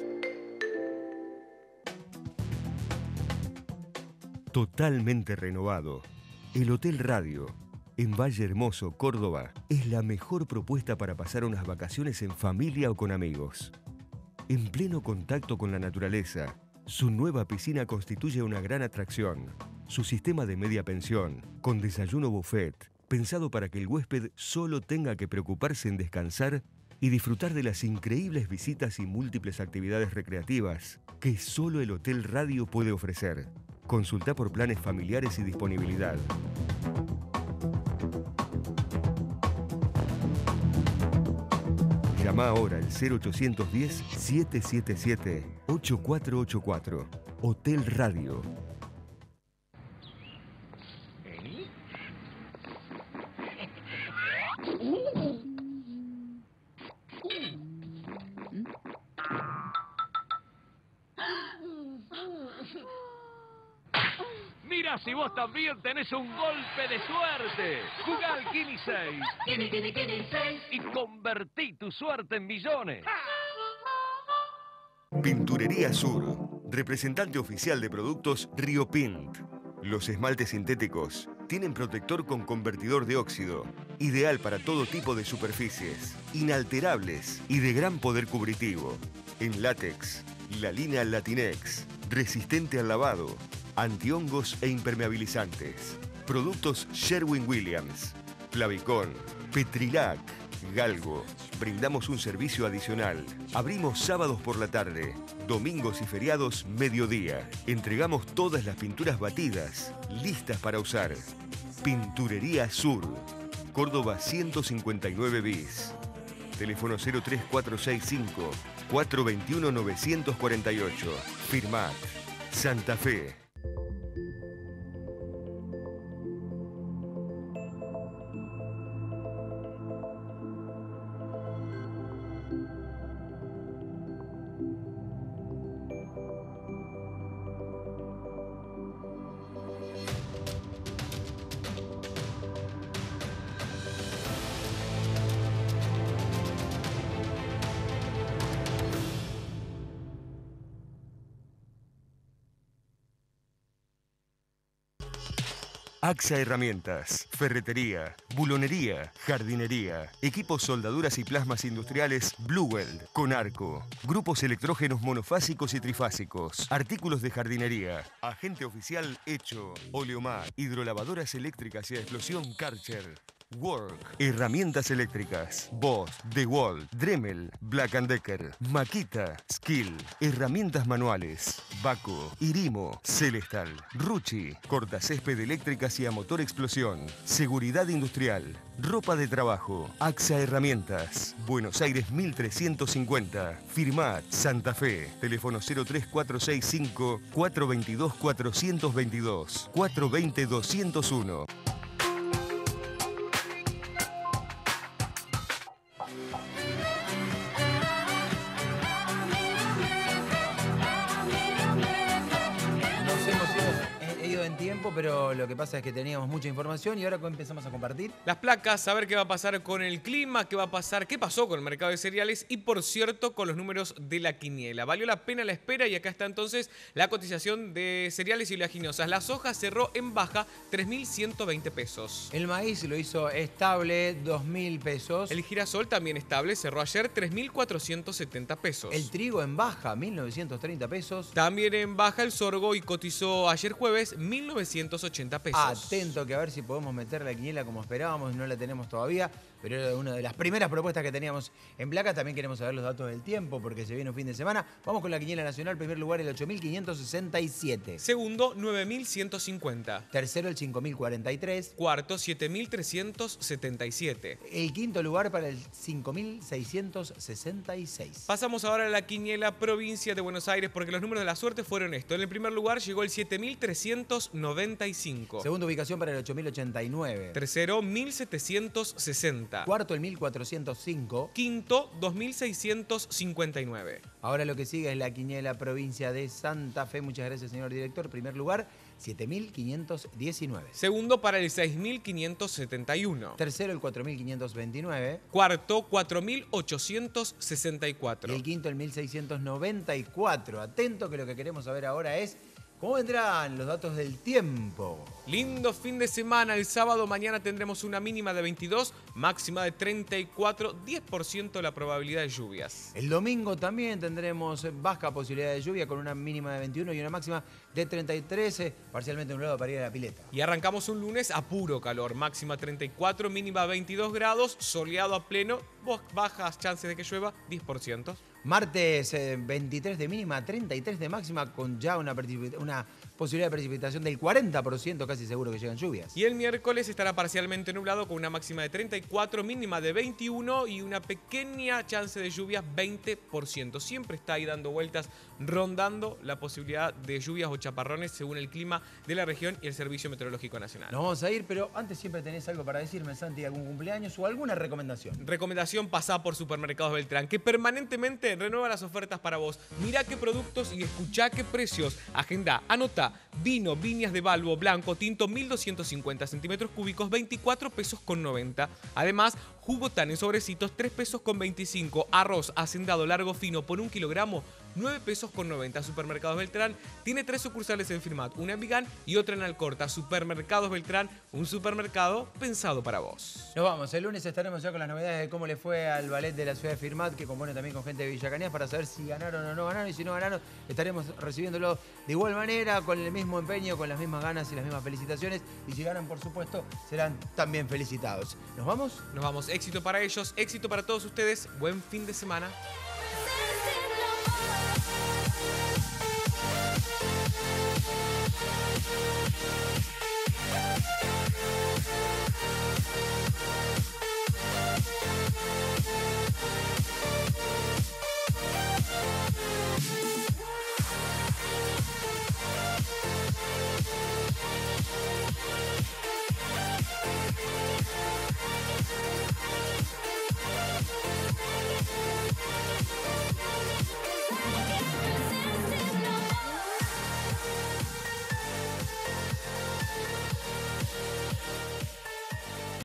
Speaker 11: Totalmente renovado. El Hotel Radio, en Valle Hermoso, Córdoba, es la mejor propuesta para pasar unas vacaciones en familia o con amigos. En pleno contacto con la naturaleza, su nueva piscina constituye una gran atracción. Su sistema de media pensión, con desayuno buffet, pensado para que el huésped solo tenga que preocuparse en descansar y disfrutar de las increíbles visitas y múltiples actividades recreativas que solo el Hotel Radio puede ofrecer. Consulta por planes familiares y disponibilidad. Llama ahora al cero ochocientos diez, siete siete siete, ocho cuatro ocho cuatro. Hotel Radio.
Speaker 6: Mira si vos también tenés un golpe de suerte. Jugá al Kini seis. Kini, Kini, Kini seis. Y convertí tu suerte en millones.
Speaker 11: Pinturería Sur, representante oficial de productos Río Pint. Los esmaltes sintéticos tienen protector con convertidor de óxido, ideal para todo tipo de superficies, inalterables y de gran poder cubritivo. En látex, la línea Latinex, resistente al lavado, antihongos e impermeabilizantes. Productos Sherwin-Williams, Plavicon, Petrilac, Galgo. Brindamos un servicio adicional. Abrimos sábados por la tarde, domingos y feriados mediodía. Entregamos todas las pinturas batidas, listas para usar. Pinturería Sur, Córdoba ciento cincuenta y nueve bis. Teléfono cero tres cuatro seis cinco, cuatro dos uno, nueve cuatro ocho. Firmat. Santa Fe. AXA Herramientas, ferretería, bulonería, jardinería, equipos soldaduras y plasmas industriales Blueweld, Conarco, grupos electrógenos monofásicos y trifásicos, artículos de jardinería, agente oficial Hecho, Oleomar, hidrolavadoras eléctricas y a explosión Karcher. Work, herramientas eléctricas, Bosch, DeWalt, Dremel, Black and Decker, Makita, Skill, herramientas manuales, Baco, Irimo, Celestal, Rucci, cortacésped eléctricas y a motor explosión, seguridad industrial, ropa de trabajo, AXA Herramientas, Buenos Aires mil trescientos cincuenta, Firmat, Santa Fe, teléfono cero tres cuatro seis cinco, cuatro dos dos, cuatro dos dos, cuatro dos cero, dos cero uno.
Speaker 1: Pero lo que pasa es que teníamos mucha información y ahora empezamos a compartir
Speaker 2: las placas, saber qué va a pasar con el clima, qué va a pasar, qué pasó con el mercado de cereales y, por cierto, con los números de la quiniela. Valió la pena la espera y acá está entonces la cotización de cereales y oleaginosas. La soja cerró en baja, tres mil ciento veinte pesos.
Speaker 1: El maíz lo hizo estable, dos mil pesos.
Speaker 2: El girasol también estable, cerró ayer tres mil cuatrocientos setenta pesos.
Speaker 1: El trigo en baja, mil novecientos treinta pesos.
Speaker 2: También en baja el sorgo y cotizó ayer jueves mil novecientos ochenta pesos.
Speaker 1: Atento que a ver si podemos meter la quiniela como esperábamos, no la tenemos todavía, pero era una de las primeras propuestas que teníamos en placa. También queremos saber los datos del tiempo porque se viene un fin de semana. Vamos con la quiniela nacional. Primer lugar el ocho mil quinientos sesenta y siete.
Speaker 2: Segundo, nueve mil ciento cincuenta.
Speaker 1: Tercero el cinco mil cuarenta y tres.
Speaker 2: Cuarto, siete mil trescientos setenta y siete.
Speaker 1: El quinto lugar para el cinco mil seiscientos sesenta y seis.
Speaker 2: Pasamos ahora a la quiniela provincia de Buenos Aires porque los números de la suerte fueron estos. En el primer lugar llegó el siete mil trescientos noventa y cinco.
Speaker 1: Segunda ubicación para el ocho mil ochenta y nueve.
Speaker 2: Tercero, mil setecientos sesenta.
Speaker 1: Cuarto, el mil cuatrocientos cinco.
Speaker 2: Quinto, dos mil seiscientos cincuenta y nueve.
Speaker 1: Ahora lo que sigue es la quiniela provincia de Santa Fe. Muchas gracias, señor director. Primer lugar, siete mil quinientos diecinueve.
Speaker 2: Segundo, para el seis mil quinientos setenta y uno.
Speaker 1: Tercero, el cuatro mil quinientos veintinueve.
Speaker 2: Cuarto, cuatro mil ochocientos sesenta y cuatro.
Speaker 1: Y el quinto, el mil seiscientos noventa y cuatro. Atento que lo que queremos saber ahora es ¿cómo vendrán los datos del tiempo?
Speaker 2: Lindo fin de semana. El sábado mañana tendremos una mínima de veintidós, máxima de treinta y cuatro, diez por ciento la probabilidad de lluvias.
Speaker 1: El domingo también tendremos baja posibilidad de lluvia con una mínima de veintiuno y una máxima de treinta y tres, parcialmente nublado para ir a la pileta.
Speaker 2: Y arrancamos un lunes a puro calor, máxima treinta y cuatro, mínima veintidós grados, soleado a pleno, bajas chances de que llueva, diez por ciento.
Speaker 1: Martes eh, veintitrés de mínima, treinta y tres de máxima, con ya una, una posibilidad de precipitación del cuarenta por ciento, casi seguro que llegan lluvias.
Speaker 2: Y el miércoles estará parcialmente nublado con una máxima de treinta y cuatro, mínima de veintiuno y una pequeña chance de lluvias, veinte por ciento. Siempre está ahí dando vueltas, rondando la posibilidad de lluvias o chaparrones según el clima de la región y el Servicio Meteorológico Nacional.
Speaker 1: Nos vamos a ir, pero antes siempre tenés algo para decirme, Santi, algún cumpleaños o alguna recomendación.
Speaker 2: Recomendación, pasá por Supermercados Beltrán, que permanentemente renueva las ofertas para vos. Mirá qué productos y escuchá qué precios. Agenda, anota, vino, viñas de Balbo, blanco, tinto, mil doscientos cincuenta centímetros cúbicos, veinticuatro pesos con noventa. Además, jugo tan en sobrecitos, tres pesos con veinticinco. Arroz hacendado largo fino por un kilogramo, nueve pesos con noventa. Supermercados Beltrán tiene tres sucursales en Firmat, una en Vigán y otra en Alcorta. Supermercados Beltrán, un supermercado pensado para vos.
Speaker 1: Nos vamos, el lunes estaremos ya con las novedades de cómo le fue al ballet de la ciudad de Firmat, que compone también con gente de Villa Cañas, para saber si ganaron o no ganaron, y si no ganaron estaremos recibiéndolo de igual manera, con el mismo empeño, con las mismas ganas y las mismas felicitaciones, y si ganan, por supuesto, serán también felicitados. ¿Nos vamos?
Speaker 2: Nos vamos, éxito para ellos, éxito para todos ustedes, buen fin de semana.
Speaker 8: We'll be right back.